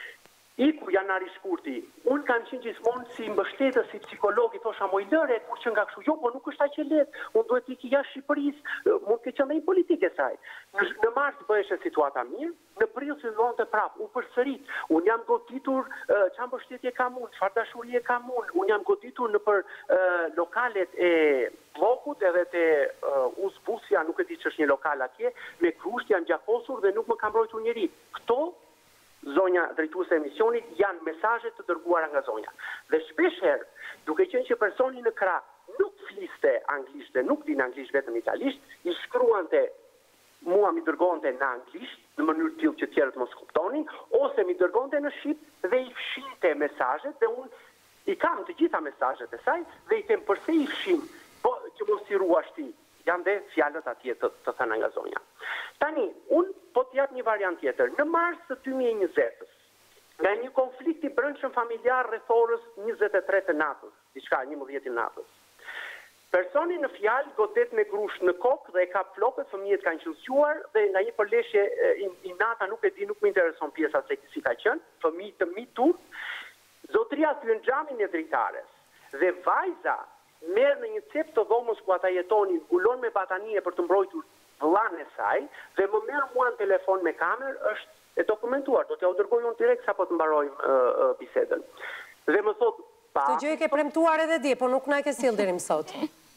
Iku janari shkurti, unë kam qenë gjithmonë si mbështetës, si psikologi, thosha moj lëre, kur që nga kështu, jo, po nuk është aq e lehtë, unë duhet t'i jashtë Shqipërisë, mund të qenë dhe i politike saj. Në mars bëheshe situata mirë, në prill fillonte prapë, u përsërit, unë jam goditur çfarë mbështetje kam unë, çfarë dashurie kam unë, unë jam goditur në për lokalet e bllokut edhe te Uzbusja, nuk e di ç'është një lokal atje, me krusht janë gjakosur dhe nuk më ka mbrojtur njeri. Këto zonja drejtuese e emisionit janë mesazhe të dërguara nga zonja. Dhe shpesh herë, duke qenë që personi në krah nuk fliste anglisht dhe nuk din anglisht vetëm italisht, i shkruante mua mi dërgonte në anglisht, në mënyrë tillë që tjerët mos kuptonin, ose mi dërgonte në shqip dhe i fshinte mesazhet dhe unë i kam të gjitha mesazhet e saj dhe i them përse i fshin, po që mos i ruash ti. Janë dhe fjalët atje të, të thëna nga zonja. Tani, unë po t'jap një variant tjetër. Në mars të dy mijë e njëzetës, nga një konflikt i brendshëm familjar rreth orës njëzet e tre të natës, diçka njëmbëdhjetë të natës. Personi në fjalë godet me grush në kokë dhe e ka flokët, fëmijët kanë qëllësuar dhe nga një përleshje i, i nata nuk e di, nuk më intereson pjesa se si ka qenë, fëmijët të mitur, zotria thyen xhamin e dritares dhe vajza merr në një cep të dhomës ku ata jetonin, ulon me batanie për të mbrojtur vëllain e saj dhe më merr mua në telefon me kamerë, është e dokumentuar, do t'ja u dërgoj unë direkt sapo të mbarojmë uh, uh, bisedën. Dhe më thot, pa... Të gjë e ke premtuar edhe dje, por nuk na e ke sill deri më sot.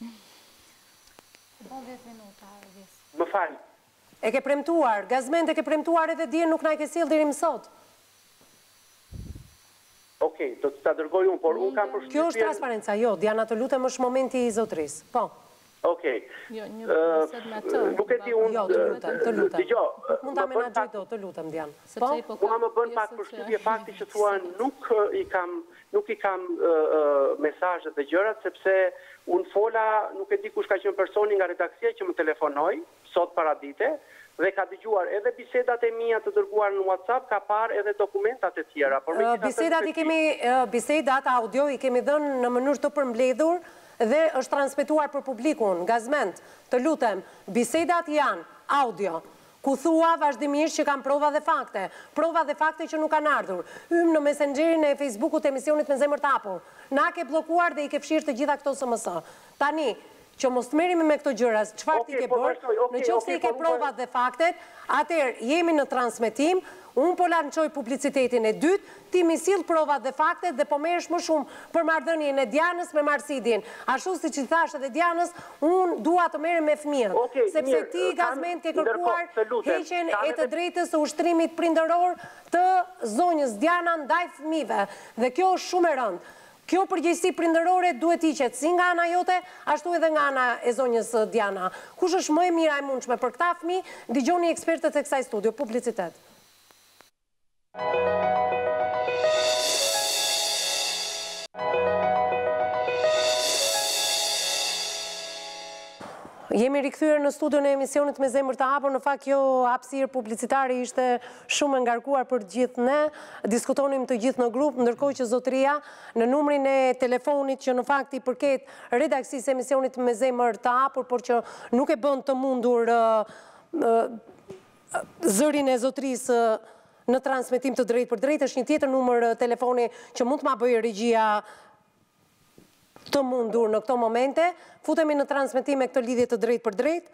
Më fal. E ke premtuar, Gazment e ke premtuar edhe dje, nuk na e ke sill deri më sot. Okej, do të ta dërgoj unë, por unë kam përshtypjen... Kjo është transparenca, jo, Diana, të lutem, është momenti i zotris. Po. Okej. Jo, një bisedë me të. Nuk e di unë... Jo, të lutem, të lutem. Dgjoj, mund ta menaxhoj do, të lutem, Diana. Po? Mua më bën pak përshtypje fakti që thua nuk i kam nuk i kam mesazhet dhe gjërat, sepse unë fola, nuk e di kush ka qenë personi nga redaksia që më telefonoi sot paradite, dhe ka dëgjuar edhe bisedat e mia të dërguar në WhatsApp, ka parë edhe dokumentat e tjera. Bisedat i kemi, bisedat audio i kemi dhënë në mënyrë të përmbledhur dhe është transmetuar për publikun. Gazment, të lutem, bisedat janë audio, ku thua vazhdimisht që kanë prova dhe fakte. Prova dhe fakte që nuk kanë ardhur. Hym në messengerin e Facebookut të emisionit me zemër të hapur. Na ke bllokuar dhe i ke fshirë të gjitha këto S M S. Tani, që mos të merremi me këto gjëra, çfarë ti ke bërë, në qoftë se i ke provat dhe faktet, atëherë jemi në transmetim, unë po lançoj publicitetin e dytë, ti më sill provat dhe faktet dhe po merresh më shumë për marrëdhënien e Dianës me Marsidin. Ashtu siç i thash edhe Dianës, unë dua të merrem me fëmijët, sepse ti Gazment ke kërkuar heqjen e të drejtës së ushtrimit prindëror të zonjës Diana ndaj fëmijëve, dhe kjo është shumë e rëndë. Kjo përgjegjësi prindërore duhet hiqet si nga ana jote, ashtu edhe nga ana e zonjës Diana. Kush është më e mira e mundshme për këta fëmijë? Dëgjoni ekspertët e kësaj studio, publicitet. Jemi rikthyer në studion e emisionit me zemër të hapur. Në fakt, kjo hapësirë publicitare ishte shumë e ngarkuar për të gjithë ne. Diskutonim të gjithë në grup, ndërkohë që zotëria në numrin e telefonit që në fakt i përket redaksisë e emisionit me zemër të hapur, por që nuk e bën të mundur uh, uh, zërin e zotërisë uh, në transmetim të drejt për drejt, është një tjetër numër uh, telefoni që mund të ma bëjë regjia të mundur në këto momente. Futemi në transmetim me këtë lidhje të drejt për drejt,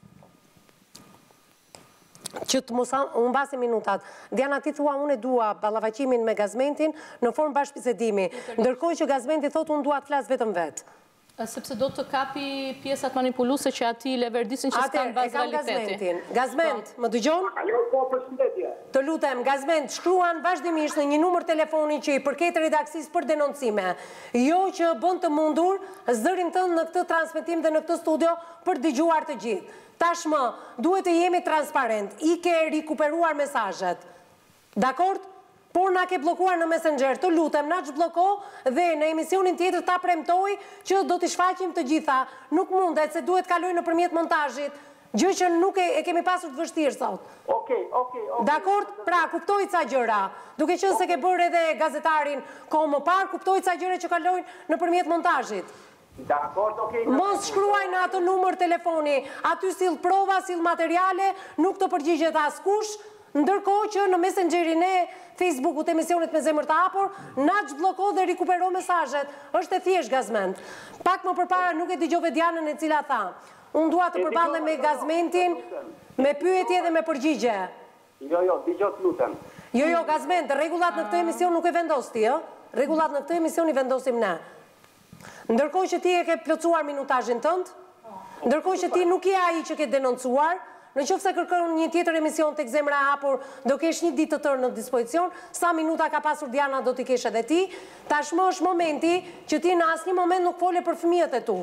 që të mos humbasim minutat. Diana, ti thua unë e dua ballavaqimin me Gazmentin në formë bashkëbisedimi, ndërkohë që Gazmenti thotë unë dua të flas vetëm vetë. Sepse do të kapi pjesat manipuluese që ati leverdisin që s'kanë bazë realiteti. Gazment, më dëgjon? Alo, po, përshëndetje. Të lutem, Gazment, shkruan vazhdimisht në një numër telefoni që i përket redaksisë për denoncime. Jo që bën të mundur zërin tënd në këtë transmetim dhe në këtë studio për dëgjuar të gjithë. Tashmë, duhet të jemi transparent, i ke rikuperuar mesazhet. Dakord? Por na ke blokuar në Messenger, të lutem, na ç'blloko dhe në emisionin tjetër ta premtoj që do t'i shfaqim të gjitha. Nuk mundet se duhet kaloj nëpërmjet montazhit, gjë që nuk e, e kemi pasur të vështirë sot. Okej, okej, okej. Dakord? Pra, kuptoj ca gjëra. Duke qenë se ke bërë edhe gazetarin kohë më parë, kuptoj ca gjëra që kalojnë nëpërmjet montazhit. Dakord, okej. Mos shkruaj në atë numër telefoni, aty sill prova, sill materiale, nuk të përgjigjet askush. Ndërkohë që në Messengerin e Facebookut emisionit me zemër të hapur, na ç'blloko dhe rikupero mesazhet. Është e thjesht, Gazment. Pak më përpara nuk e dëgjove Dianën e cila tha, unë dua të përballem me Gazmentin me pyetje dhe me përgjigje. Jo, jo, dëgjoj të lutem. Jo, jo, Gazment, rregullat në këtë emision nuk e vendos ti, ë? Rregullat në këtë emision i vendosim ne. Ndërkohë që ti e ke plotësuar minutazhin tënd, ndërkohë që ti nuk je ai që ke denoncuar. Në qoftë se kërkon një tjetër emision tek Zemra e Hapur, do kesh një ditë të tërë në dispozicion, sa minuta ka pasur Diana do t'i kesh edhe ti. Tashmë është momenti që ti në asnjë moment nuk fole për fëmijët e tu.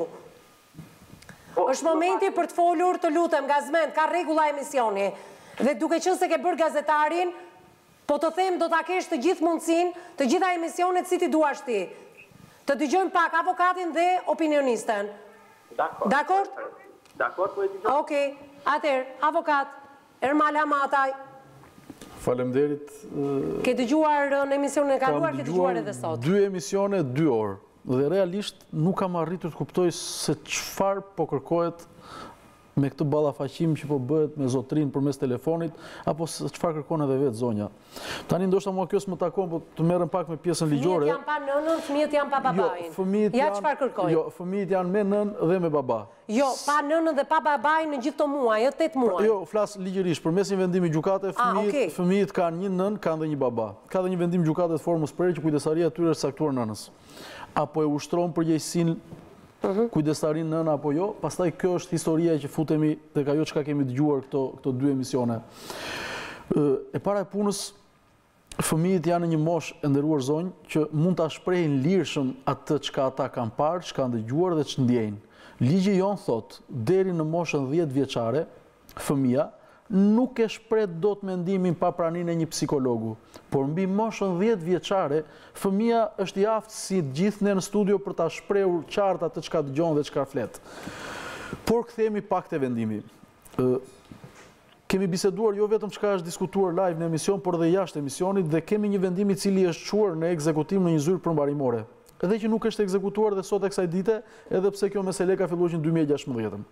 Është momenti për të folur, të lutem, Gazment, ka rregulla emisioni. Dhe duke qenë se ke bërë gazetarin, po të them do ta kesh të gjithë mundësinë, të gjitha emisionet si ti duash ti. Të dëgjojmë pak avokatin dhe opinionisten. Dakor. Dakor? Dakor, po e dëgjoj. Okej. Atër, avokat, Ermal Hamataj. Faleminderit. Ke dëgjuar në emisionin e kaluar, ke dëgjuar edhe sot. Dy emisione, dy orë. Dhe realisht nuk kam arritur të kuptoj se çfarë po kërkohet me këtë ballafaqim që po bëhet me zotrin përmes telefonit, apo çfarë kërkon edhe vetë zonja. Tani ndoshta mua kjo s'më takon, po të merrem pak me pjesën ligjore. Fëmijët janë pa nënën, fëmijët janë pa babain. Jo, fëmijët ja janë, çfarë kërkojnë? Jo, fëmijët janë me nën dhe me baba. Jo, pa nënën dhe pa babain në gjithë këto muaj, jo tetë muaj. Jo, flas ligjërisht, përmes një vendimi gjykate, fëmijët, okay. fëmijët kanë një nën, kanë dhe një baba. Ka dhe një vendim gjykate të formës prerë që kujdesaria e tyre është saktuar nënës. Apo e ushtron përgjegjësinë kujdestarin nëna apo jo, pastaj kjo është historia që futemi tek ajo çka kemi dëgjuar këto këto dy emisione. E para e punës, fëmijët janë në një moshë e nderuar zonjë që mund ta shprehin lirshëm atë çka ata kanë parë, çka kanë dëgjuar dhe ç'ndjejnë. Ligji jon thotë, deri në moshën dhjetë vjeçare, fëmia nuk e shpreh dot mendimin pa praninë e një psikologu. Por mbi moshën dhjetë vjeçare, fëmia është i aftë si gjithë ne në studio për ta shprehur qartë atë çka dëgjon dhe çka flet. Por kthehemi pak te vendimi. Ë kemi biseduar jo vetëm çka është diskutuar live në emision, por dhe jashtë emisionit, dhe kemi një vendim i cili është çuar në ekzekutim në një zyrë përmbarimore. Edhe që nuk është ekzekutuar dhe sot e kësaj dite, edhe pse kjo mesele ka filluar në dy mijë e gjashtëmbëdhjetë.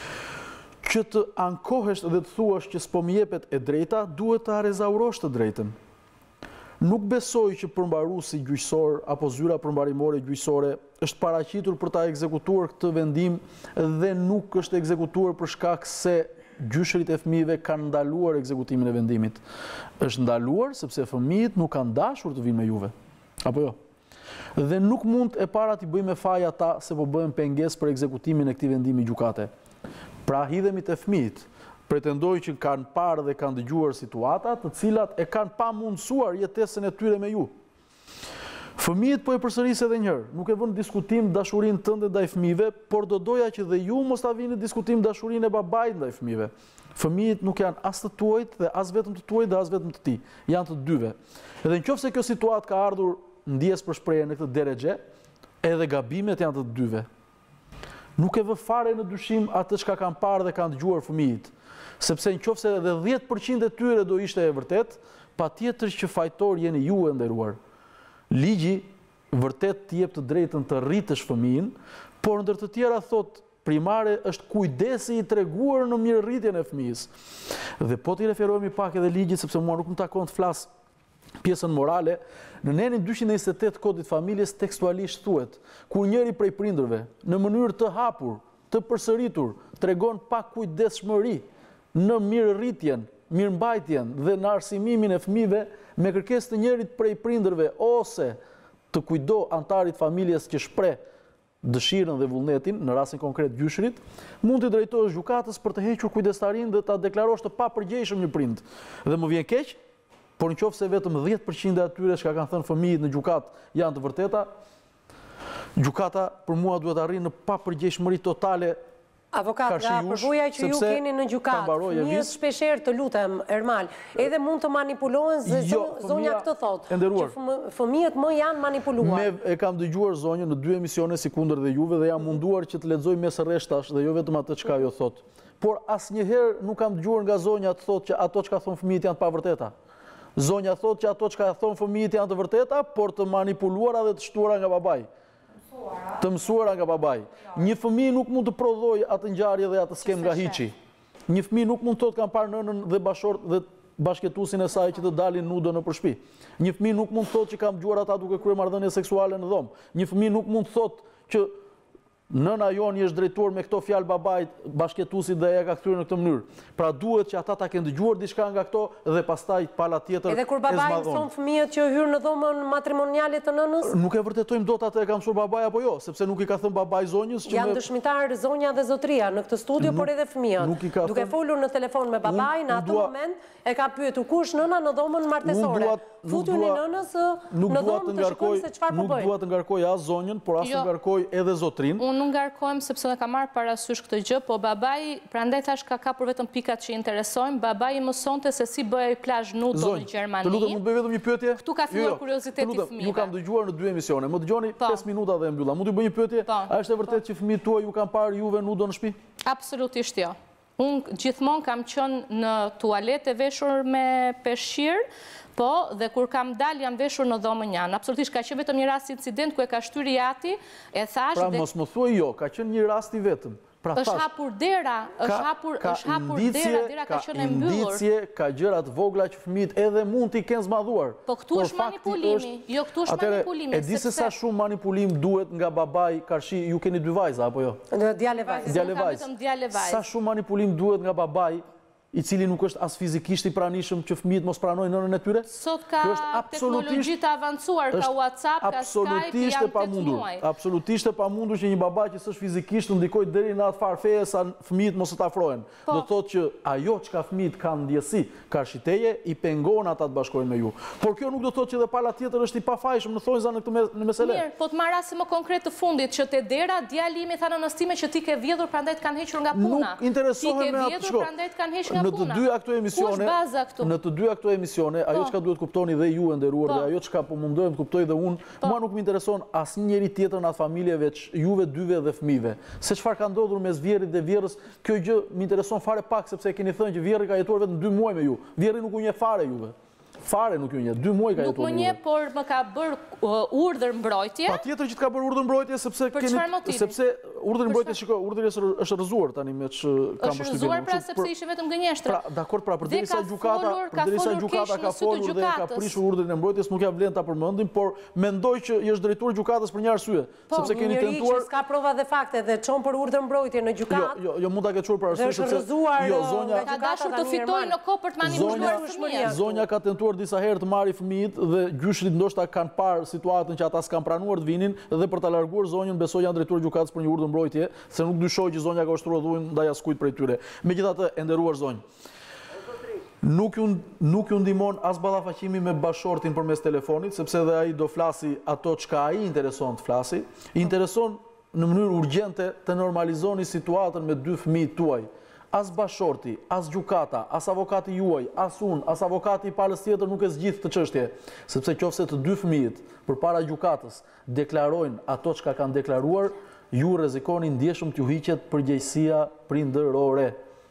Që të ankohesh dhe të thuash që s'po më jepet e drejta, duhet të arezaurosh të drejtën. Nuk besoj që përmbaruesi gjyqësor apo zyra përmbarimore gjyqësore është paraqitur për ta ekzekutuar këtë vendim dhe nuk është ekzekutuar për shkak se gjyshërit e fëmijëve kanë ndaluar ekzekutimin e vendimit. Është ndaluar sepse fëmijët nuk kanë dashur të vinë me juve. Apo jo? Dhe nuk mund e para t'i bëjmë faj ata se po bëjmë pengesë për ekzekutimin e këtij vendimi gjykate. Pra hidhemi te fëmijët, pretendoj që kanë parë dhe kanë dëgjuar situata të cilat e kanë pa mundësuar jetesën e tyre me ju. Fëmijët po e përsëris edhe një herë, nuk e vën diskutim dashurinë tënde ndaj fëmijëve, por do doja që dhe ju mos ta vini diskutim dashurinë e babait ndaj fëmijëve. Fëmijët nuk janë as të tuajt dhe as vetëm të tuajt dhe as vetëm të tij, janë të dyve. Edhe nëse kjo situatë ka ardhur ndjes për shprehje në këtë derexhe, edhe gabimet janë të dyve. Nuk e vë fare në dyshim atë çka kanë parë dhe kanë dëgjuar fëmijët. Sepse nëse edhe dhjetë përqind e tyre do ishte e vërtet, patjetër që fajtor jeni ju e nderuar. Ligji vërtet të jep të drejtën të rritësh fëmijën, por ndër të tjera thot primare është kujdesi i treguar në mirërritjen e fëmijës. Dhe po t'i referohemi pak edhe ligjit, sepse mua nuk më takon të flas pjesën morale, në nenin dyqind e njëzet e tetë kodit familjes tekstualisht thuhet, kur njëri prej prindërve në mënyrë të hapur, të përsëritur, tregon pa kujdesshmëri në mirërritjen, mirëmbajtjen dhe në arsimimin e fëmijëve me kërkesë të njërit prej prindërve ose të kujdo antarit familjes që shpreh dëshirën dhe vullnetin, në rastin konkret gjyshërit, mund të drejtohesh gjykatës për të hequr kujdestarinë dhe ta deklarosh të papërgjegjshëm një prind. Dhe më vjen keq, por nëse vetëm dhjetë përqind e atyre që kanë thënë fëmijët në gjykatë janë të vërteta, gjykata për mua duhet arrijë në papërgjegjshmëri totale. Avokat, nga përvoja që ju keni në gjykatë, fëmijët shpeshherë të lutem, Ermal, edhe mund të manipulohen, se zonja këtë thotë, që fëmijët më janë manipuluar. Me e kam dëgjuar zonjën në dy emisione si kundër dhe juve dhe jam munduar që të lexoj mes rreshtash dhe jo vetëm atë çka ajo thotë. Por asnjëherë nuk kam dëgjuar nga zonja të thotë që ato çka thon fëmijët janë të pavërteta. Zonja thotë që ato çka thon fëmijët janë të vërteta, por të manipuluara dhe të shtuara nga babai. Të mësuara nga babai. Një fëmijë nuk mund të prodhojë atë ngjarje dhe atë skem nga hiçi. Një fëmijë nuk mund të thotë kanë parë nënën dhe bashort dhe bashkëjetuesin e saj që të dalin nudo nëpër shtëpi. Një fëmijë nuk mund të thotë që kam dëgjuar ata duke kryer marrëdhënie seksuale në dhomë. Një fëmijë nuk mund të thotë që nëna joni është drejtuar me këto fjalë babait, bashkëjetuesit dhe ja ka kthyer në këtë mënyrë. Pra duhet që ata ta kenë dëgjuar diçka nga këto dhe pastaj pala tjetër. Edhe kur babai mëson fëmijët që hyrë në dhomën matrimoniale të nënës? Nuk e vërtetojmë dot atë e ka mësuar babai apo jo, sepse nuk i ka thënë babai zonjës që janë dëshmitar zonja dhe zotria në këtë studio, por edhe fëmijët. Duke folur në telefon me babai në atë moment e ka pyetur kush nëna në dhomën martesore. Futuni nënës në dhomë të shikojmë se çfarë po bëjnë. Nuk dua të ngarkoj as zonjën, por as të ngarkoj edhe zotrinë. Nuk ngarkojmë sepse ne ka marrë parasysh këtë gjë, po babai, prandaj thash ka kapur vetëm pikat që interesojnë, babai i mësonte se si bëhej plazh nudo në Gjermani. Të lutem, mund të bëj vetëm një pyetje? Këtu ka filluar kurioziteti i fëmijëve. Ju kam dëgjuar në dy emisione. Më dëgjoni pesë minuta dhe e mbylla. Mund të bëj një pyetje? A është e vërtetë që fëmijët tuaj ju kanë parë juve nudo në shtëpi? Absolutisht jo. Unë gjithmonë kam qenë në tualetë veshur me peshqir, po, dhe kur kam dal jam veshur në dhomën janë. Absolutisht ka qenë vetëm një rast incident ku e ka shtyr jati, e thash dhe... Pra mos më thuaj jo, ka qenë një rast i vetëm. është hapur dera, është hapur dera, dera ka qenë e mbyllur. Ka indicje, ka gjëra të vogla që fëmijët edhe mund t'i kenë zmadhuar. Po këtu është manipulimi, jo këtu është manipulimi. E di se sa shumë manipulim duhet nga babai, karshi, ju keni dy vajza apo jo? Djale vajzë. Djale vajzë. Sa shumë manipulim duhet nga babai, i cili nuk është as fizikisht i pranishëm që fëmijët mos pranojnë nënën e tyre? Sot ka teknologji të avancuar, ka WhatsApp, ka Skype, janë të të muaj. Absolutisht e pamundur që një baba që s'është fizikisht të ndikojë deri në atë farë feje sa fëmijët mos të afrohen. Do thotë që ajo çka fëmijët kanë ndjesi karshiteje i pengon ata të bashkojnë me ju. Por kjo nuk do thotë që edhe pala tjetër është i pafajshëm në thonjza në këtë në mesele. Mirë, po të marr rast më konkret të fundit që te dera djali imi tha nënës time që ti ke vjedhur prandaj të kanë hequr nga puna. Nuk interesohen me atë shko. Prandaj të kanë hequr nga Në të dy këto emisione, në të dy këto emisione, ajo çka duhet kuptoni dhe ju e nderuar dhe ajo çka po mundohem të kuptoj dhe unë, mua nuk më intereson asnjë njeri tjetër në atë familje veç juve dyve dhe fëmijëve. Se çfarë ka ndodhur mes vjerrit dhe vjerrës, kjo gjë më intereson fare pak sepse keni thënë që vjerri ka jetuar vetëm dy muaj me ju. Vjerri nuk u njeh fare juve. Fare nuk ju nje, dy muaj ka jetuar. Nuk më nje, por më ka bërë urdhër mbrojtje. Pa tjetër që të ka bërë urdhër mbrojtje, sepse Për çfarë motivi? Sepse urdhër mbrojtje, shiko, urdhëri është rrëzuar tani me që kam Është rrëzuar pra sepse ishte vetëm gënjeshtër. Pra, dakord, pra, përderisa gjykata, përderisa gjykata ka folur dhe ka prishur urdhrin e mbrojtjes, nuk ja vlen ta përmendim, por mendoj që i është drejtuar gjykatës për një arsye, sepse keni tentuar. Po, njëri që s'ka prova dhe fakte dhe çon për urdhër mbrojtje në gjykatë. Jo, jo mund ta ketë çuar për arsye sepse jo, zonja ka dashur të fitojë në kohë për të manipuluar fëmijët. Zonja ka tentuar disa herë të marrë fëmijët dhe gjyshrit ndoshta kanë parë situatën që ata s'kan pranuar të vinin dhe për ta larguar zonjën besoj janë drejtuar gjykatës për një urdhër mbrojtje, se nuk dyshoj që zonja ka ushtruar dhunën ndaj askujt prej tyre. Megjithatë, e nderuar zonjë, nuk ju nuk ju ndihmon as ballafaqimi me bashortin përmes telefonit, sepse edhe ai do flasi ato çka ai intereson të flasi. I intereson në mënyrë urgjente të normalizoni situatën me dy fëmijët tuaj. As bashorti, as gjykata, as avokati juaj, as unë, as avokati i palës tjetër nuk e zgjidh të çështje, sepse qofse të dy fëmijët përpara gjykatës deklarojnë ato çka kanë deklaruar, ju rrezikoni ndjeshëm t'ju hiqet përgjegjësia prindërore.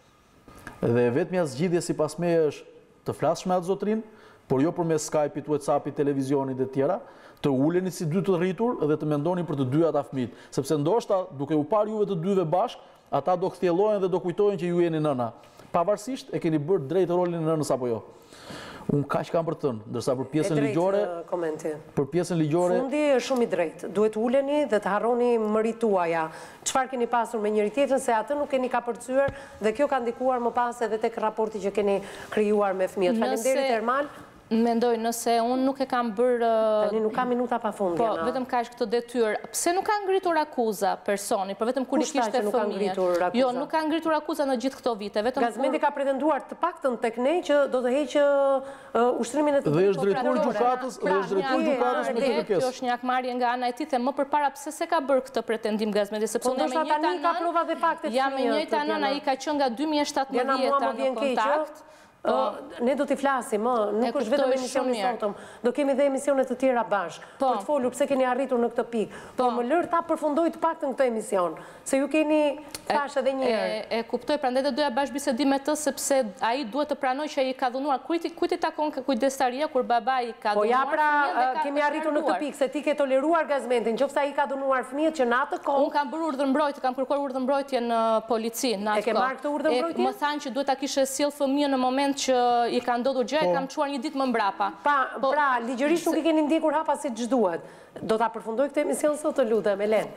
Dhe vetmja zgjidhje sipas meje është të flassh me atë zotrin, por jo përmes Skype-it, WhatsApp-it, televizionit dhe tjera, të uleni si dy të rritur dhe të mendoni për të dy ata fëmijët, sepse ndoshta duke u parë juve të dyve bashkë, ata do kthjellohen dhe do kujtohen që ju jeni nëna. Pavarësisht e keni bërë drejt rolin e nënës apo jo. Unë kaq kam për tënë, ndërsa për pjesën ligjore, për pjesën ligjore, fundi është shumë i drejtë. Duhet uleni dhe të harroni mërit tuaja. Çfarë keni pasur me njëri-tjetrin, se atë nuk keni kapërcyer dhe kjo ka ndikuar më pas edhe tek raporti që keni krijuar me fëmijët. Faleminderit Ermal. Mendoj nëse unë nuk e kam bërë... Tani nuk ka minuta pa fundi. Po, vetëm ka është këtë detyrë. Pse nuk ka ngritur akuza personi, për vetëm kur i kishte fëmijët? Jo, nuk ka ngritur akuza në gjithë këto vite. Gazmeti ka pretenduar të paktën tek ne që do të heqë ushtrimin e të dhe është drejtuar gjykatës, dhe është drejtuar gjykatës me këtë kërkesë. Kjo është një akmarrje nga ana e tij dhe më përpara pse se ka bërë këtë pretendim Gazmeti, sepse unë me njëjta nën jam me njëjta nën, ai ka qenë nga dy mijë e shtatëmbëdhjetë në kontakt. Ne do t'i flasim, nuk është vetëm emisioni sotëm, do kemi dhe emisionet të tjera bashkë, për të folur pse keni arritur në këtë pikë, por më lërë ta përfundoj të paktën këtë emision, se ju keni thash edhe një herë. E kuptoj, prandaj dhe doja bashkë bisedim me të, sepse ai duhet të pranoj që ai ka dhunuar, kujt i takon kujdestaria kur babai ka dhunuar. Po ja pra, kemi arritur në këtë pikë, se ti ke toleruar Gazmentin, nëse ai ka dhunuar fëmijët që në atë kohë. Unë kam bërë urdhër mbrojtje, kam kërkuar urdhër mbrojtje në polici në atë kohë. E ke marrë këtë urdhër mbrojtje? Më thanë që duhet ta kishe sjell fëmijën në moment që i ka ndodhur gjë, e kam çuar një ditë më mbrapa. Pra, ligjërisht nuk i keni ndjekur hapa si ç'duhet. Do ta përfundoj këtë emision sot, të lutem, Elen.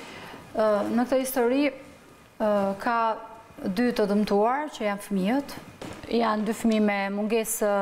Në këtë histori ka dy të dëmtuar që janë fëmijët. Janë dy fëmijë me mungesë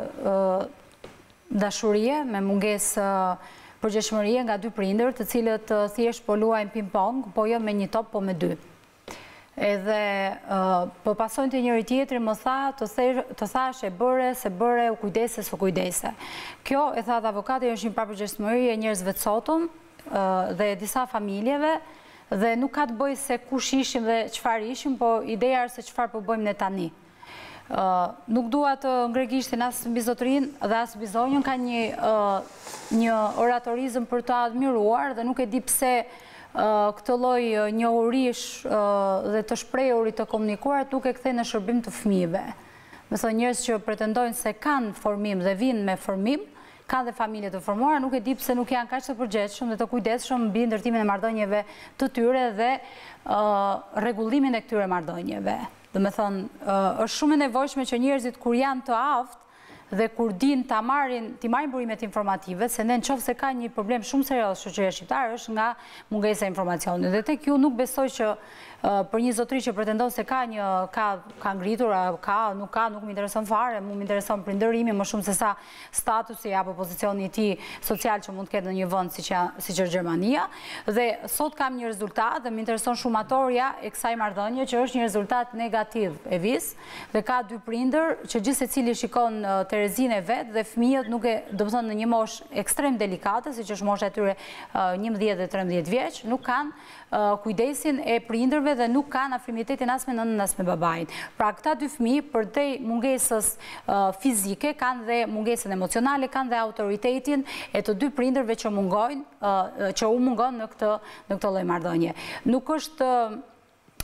dashurie, me mungesë përgjegjëshmërie nga dy prindër, të cilët thjesht po luajnë ping-pong, po jo me një top, po me dy. Edhe po pasojnë të njëri tjetri më tha, të thash e bëre, se bëre, u kujdese, s'u kujdese. Kjo, e tha dhe avokati, është një papërgjegjësmëri e njerëzve të sotëm dhe disa familjeve, dhe nuk ka të bëjë se kush ishim dhe çfarë ishim, po ideja është se çfarë po bëjmë ne tani. Nuk dua të ngregishtin as mbi zotrin dhe as mbi zonjën, ka një oratorizëm për të admiruar dhe nuk e di pse këtë lloj njohurish dhe të shprehurit të komunikuar nuk e kthejnë në shërbim të fëmijëve. Me thonë njerëz që pretendojnë se kanë formim dhe vinë me formim, kanë dhe familje të formuara, nuk e di pse nuk janë kaq të përgjegjshëm dhe të kujdesshëm mbi ndërtimin e marrëdhënieve të tyre dhe rregullimin e këtyre marrëdhënieve. Do me thonë, është shumë e nevojshme që njerëzit kur janë të aftë dhe kur din të marrin, të marrin burimet informative, se ne në qoftë se ka një problem shumë serioz shoqëria shqiptare është nga mungesa e informacionit. Dhe tek ju nuk besoj që për një zotëri që pretendon se ka një ka ngritur, ka, nuk ka, nuk më intereson fare, mu më intereson prindërimi më shumë se sa statusi apo pozicioni i tij social që mund të ketë në një vend siç siç është Gjermania. Dhe sot kam një rezultat dhe më intereson shumë atorja e kësaj marrëdhënie që është një rezultat negativ Evis dhe ka dy prindër që gjithë secili shikon Terezin e vet dhe fëmijët nuk e, do të thonë në një moshë ekstrem delikate, siç është mosha e tyre njëmbëdhjetë dhe trembëdhjetë vjeç, nuk kanë kujdesin e prindërve dhe nuk kanë afrimitetin as me nënën as me babain. Pra këta dy fëmijë përtej mungesës fizike kanë dhe mungesën emocionale, kanë dhe autoritetin e të dy prindërve që mungojnë, që u mungon në këtë në këtë lloj marrëdhënie. Nuk është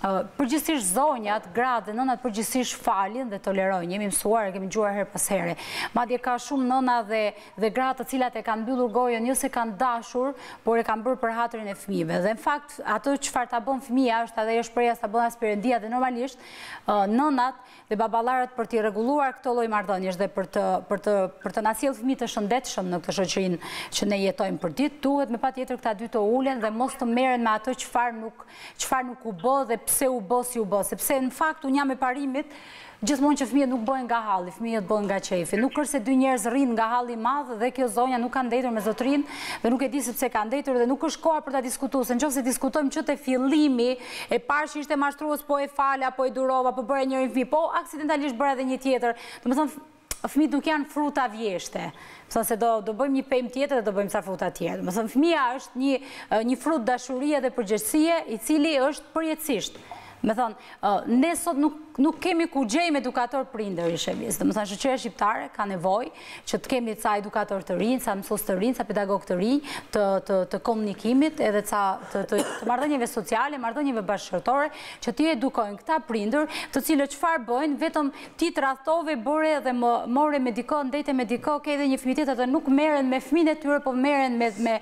përgjithsisht zonjat, gratë dhe nënat përgjithsisht falin dhe tolerojnë, jemi mësuar, kemi gjuar her pas here. Madje ka shumë nëna dhe gratë të cilat e kanë mbyllur gojën, jo se kanë dashur, por e kanë bërë për hatërin e fëmijëve. Dhe në fakt, ato çfarë ta bën fëmia është edhe është shpreha ta bën as perëndia dhe normalisht nënat dhe baballarët për të rregulluar këto lloj marrëdhëniesh dhe për të për të për të na sjellë fëmijë të shëndetshëm në këtë shoqërinë që ne jetojmë për ditë, duhet me patjetër këta dy të ulen dhe mos të merren me ato çfarë nuk çfarë nuk u bë dhe pse u bë si u bë, sepse në fakt unë jam e parimit gjithmonë që fëmijët nuk bëhen nga halli, fëmijët bëhen nga qefi. Nuk është se dy njerëz rrinë nga halli i madh dhe kjo zonja nuk ka ndetur me zotrin dhe nuk e di sepse ka ndetur dhe nuk është koha për ta diskutuar. Se nëse diskutojmë që te fillimi e parë që ishte mashtrues, po e fala, po e durova, po bëre njëri fëmijë, po aksidentalisht bëra edhe një tjetër. Domethënë fëmijët nuk janë fruta vjeshte. Thonë se do do bëjmë një pemë tjetër dhe do bëjmë sa fruta tjetër. Domethënë fëmia është një një frut dashurie dhe përgjegjësie i cili është përjetësisht. Me thonë, ne sot nuk kemi ku gjejmë edukator prindër i Evis. Dhe me thonë, shoqëria shqiptare ka nevojë që të kemi ca edukator të rinj, ca mësues të rinj, ca pedagog të rinj, të komunikimit, edhe ca të marrëdhënieve sociale, marrëdhënieve bashkëtorë, që t'i edukojnë këta prindër, të cilët çfarë bëjnë, vetëm ti tradhtove, bëre dhe më more me diko, ndejte me diko, ke edhe një fëmijë tjetër dhe nuk merren me fëmijën e tyre, po merren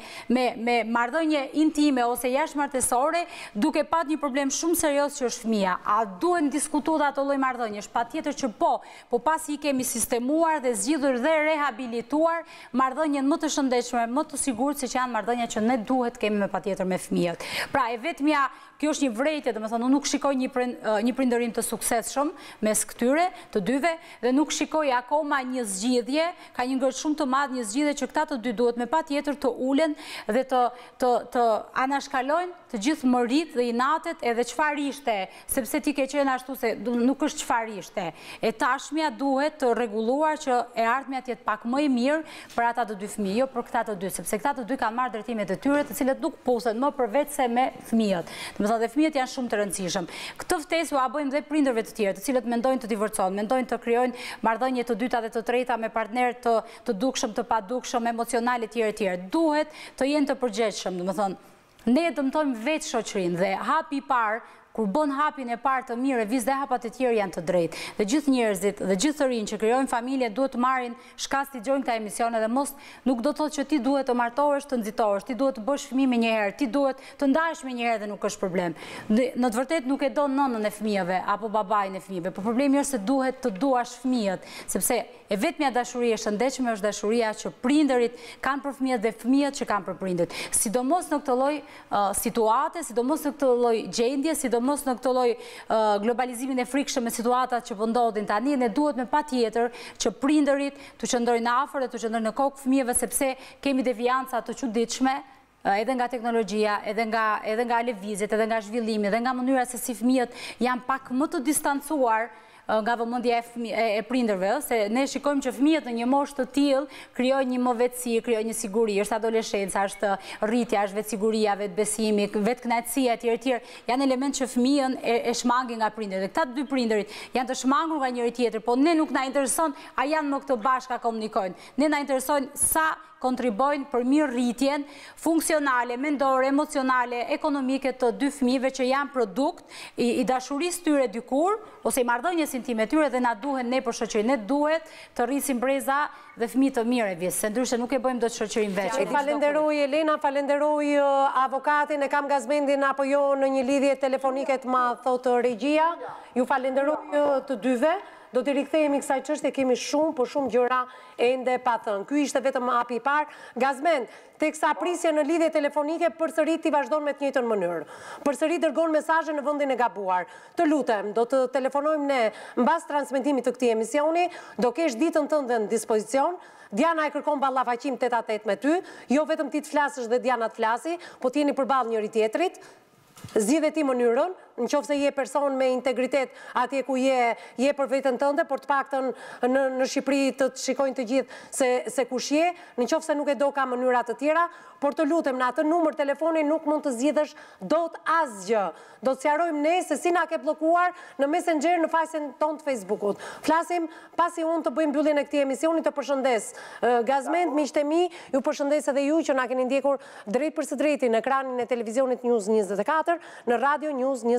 me marrëdhënie intime ose jashtëmartësore, duke pat një problem shumë serioz që është fëmia. A duhen diskutuar ato lloj marrëdhëniesh? Patjetër që po, po pasi i kemi sistemuar dhe zgjidhur dhe rehabilituar marrëdhënien më të shëndetshme, më të sigurt se që janë marrëdhënia që ne duhet kemi me patjetër me fëmijët. Pra e vetmja kjo është një vrejtje, domethënë unë nuk shikoj një prindërim të suksesshëm mes këtyre të dyve dhe nuk shikoj akoma një zgjidhje, ka një ngërë shumë të madh, një zgjidhje që këta të dy duhet me patjetër të ulen dhe të të anashkalojnë të gjithë mërit dhe inatet edhe çfarë ishte, sepse ti ke qenë ashtu se nuk është çfarë ishte. E tashmja duhet të rregulluar që e ardhmja të jetë pak më e mirë për ata të dy fëmijë, jo për këta të dy, sepse këta të dy kanë marrë drejtimet e tyre, të cilët nuk pusen më përveç se me fëmijët. Dhe fëmijët janë shumë të rëndësishëm. Këtë ftesë u abojmë dhe prindërve të tjerë, të cilët mendojnë të divorcohen, mendojnë të krijojnë marrëdhënie të dyta dhe të treta me partner të të dukshëm, të padukshëm, emocional e tjerë e tjerë. Duhet të jenë të përgjegjshëm, domethënë, ne dëmtojmë vetë shoqërinë dhe hapi i parë kur bën hapin e parë të mirë, Evis dhe hapat e tjerë janë të drejtë. Dhe gjithë njerëzit dhe gjithë të rinj që krijojnë familje duhet të marrin shkas të dëgjojnë këta emisione dhe mos nuk do të thotë që ti duhet të martohesh, të nxitohesh, ti duhet të bësh fëmijë me një herë, ti duhet të ndahesh me një herë dhe nuk është problem. Në të vërtetë nuk e don nënën e fëmijëve apo babain e fëmijëve, por problemi është se duhet të duash fëmijët, sepse e vetmja dashuri e shëndetshme është dashuria që prindërit kanë për fëmijët dhe fëmijët që kanë për prindërit. Sidomos në këtë lloj situate, sidomos në këtë lloj gjendje, sidomos në këtë lloj globalizimin e frikshëm me situatat që po ndodhin tani, ne duhet me patjetër që prindërit të qëndrojnë afër dhe të qëndrojnë në kokë fëmijëve, sepse kemi devianca të çuditshme edhe nga teknologjia, edhe nga edhe nga lëvizjet, edhe nga zhvillimi, edhe nga mënyra se si fëmijët janë pak më të distancuar nga vëmendja e prindërve, se ne shikojmë që fëmijët në një moshë të tillë krijojnë një movetësi, krijojnë një siguri, është adoleshenca, është rritja, është vetë siguria, vetë besimi, vetë kënaqësia etj etj, janë elementë që fëmijën e shmangin nga prindërit. Dhe këta dy prindërit janë të shmangur nga njëri tjetri, po ne nuk na intereson a janë më këto bashkë a komunikojnë. Ne na interesojnë sa kontribojnë për mirë rritjen funksionale, mendore, emocionale, ekonomike të dy fëmijëve që janë produkt i dashurisë tyre dikur, ose i marrëdhënies intime tyre dhe na duhen ne për shoqërinë. Ne duhet të rrisim breza dhe fëmijë të mirë Evis, se ndryshe nuk e bëjmë dot shoqërinë veç. Falenderoj Elena, falenderoj avokatin, e kam gazmendin apo jo në një lidhje telefonike të ma thotë regjia. Ju falenderoj të dyve. Do të rikthehemi kësaj çështje, kemi shumë, por shumë gjëra ende pa thënë. Ky ishte vetëm hapi i parë. Gazmend, teksa prisje në lidhje telefonike, përsëri ti vazhdon me të njëjtën mënyrë. Përsëri dërgon mesazhe në vendin e gabuar. Të lutem, do të telefonojmë ne mbas transmetimit të këtij emisioni, do kesh ditën tënde në dispozicion. Diana e kërkon ballafaqim tet a tet me ty, jo vetëm ti të flasësh dhe Diana të flasi, po të jeni përballë njëri tjetrit. Zgjidhe ti mënyrën, në qoftë se je person me integritet atje ku je, je për veten tënde, por të paktën në, në Shqipëri të të shikojnë të gjithë se, se kush je, në qoftë se nuk e do ka mënyra të tjera, por të lutem në atë numër telefoni nuk mund të zgjidhësh dot asgjë. Do të sqarojmë ne se si na ke bllokuar në Messenger në faqen tonë të Facebookut. Flasim pasi unë të bëjmë mbylljen e këtij emisioni, të përshëndes Gazmend, miqtë e mi, ju përshëndes edhe ju që na keni ndjekur drejt për së drejti në ekranin e televizionit News njëzet e katër, në Radio News njëzet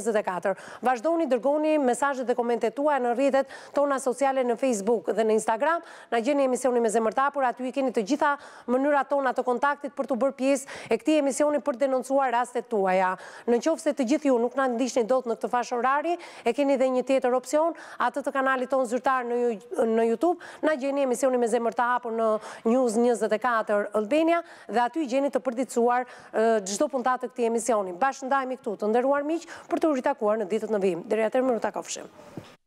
njëzet e katër. Vazhdoni dërgoni mesazhet dhe komentet tuaja në rrjetet tona sociale në Facebook dhe në Instagram. Na gjeni emisioni me Zemër të Hapur, aty i keni të gjitha mënyrat tona të kontaktit për të bërë pjesë e këtij emisioni për denoncuar rastet tuaja. Në qoftë se të gjithë ju nuk na ndiqni dot në këtë fashë orari, e keni edhe një tjetër opsion, atë të kanalit ton zyrtar në në YouTube, na gjeni emisioni me Zemër të Hapur në News njëzet e katër Albania dhe aty gjeni të përditësuar çdo puntat të këtij emisioni. Bashkë ndajemi këtu të nderuar miq për të u ritakuar në ditët në vijim. Deri atëherë, mirë u takofshim.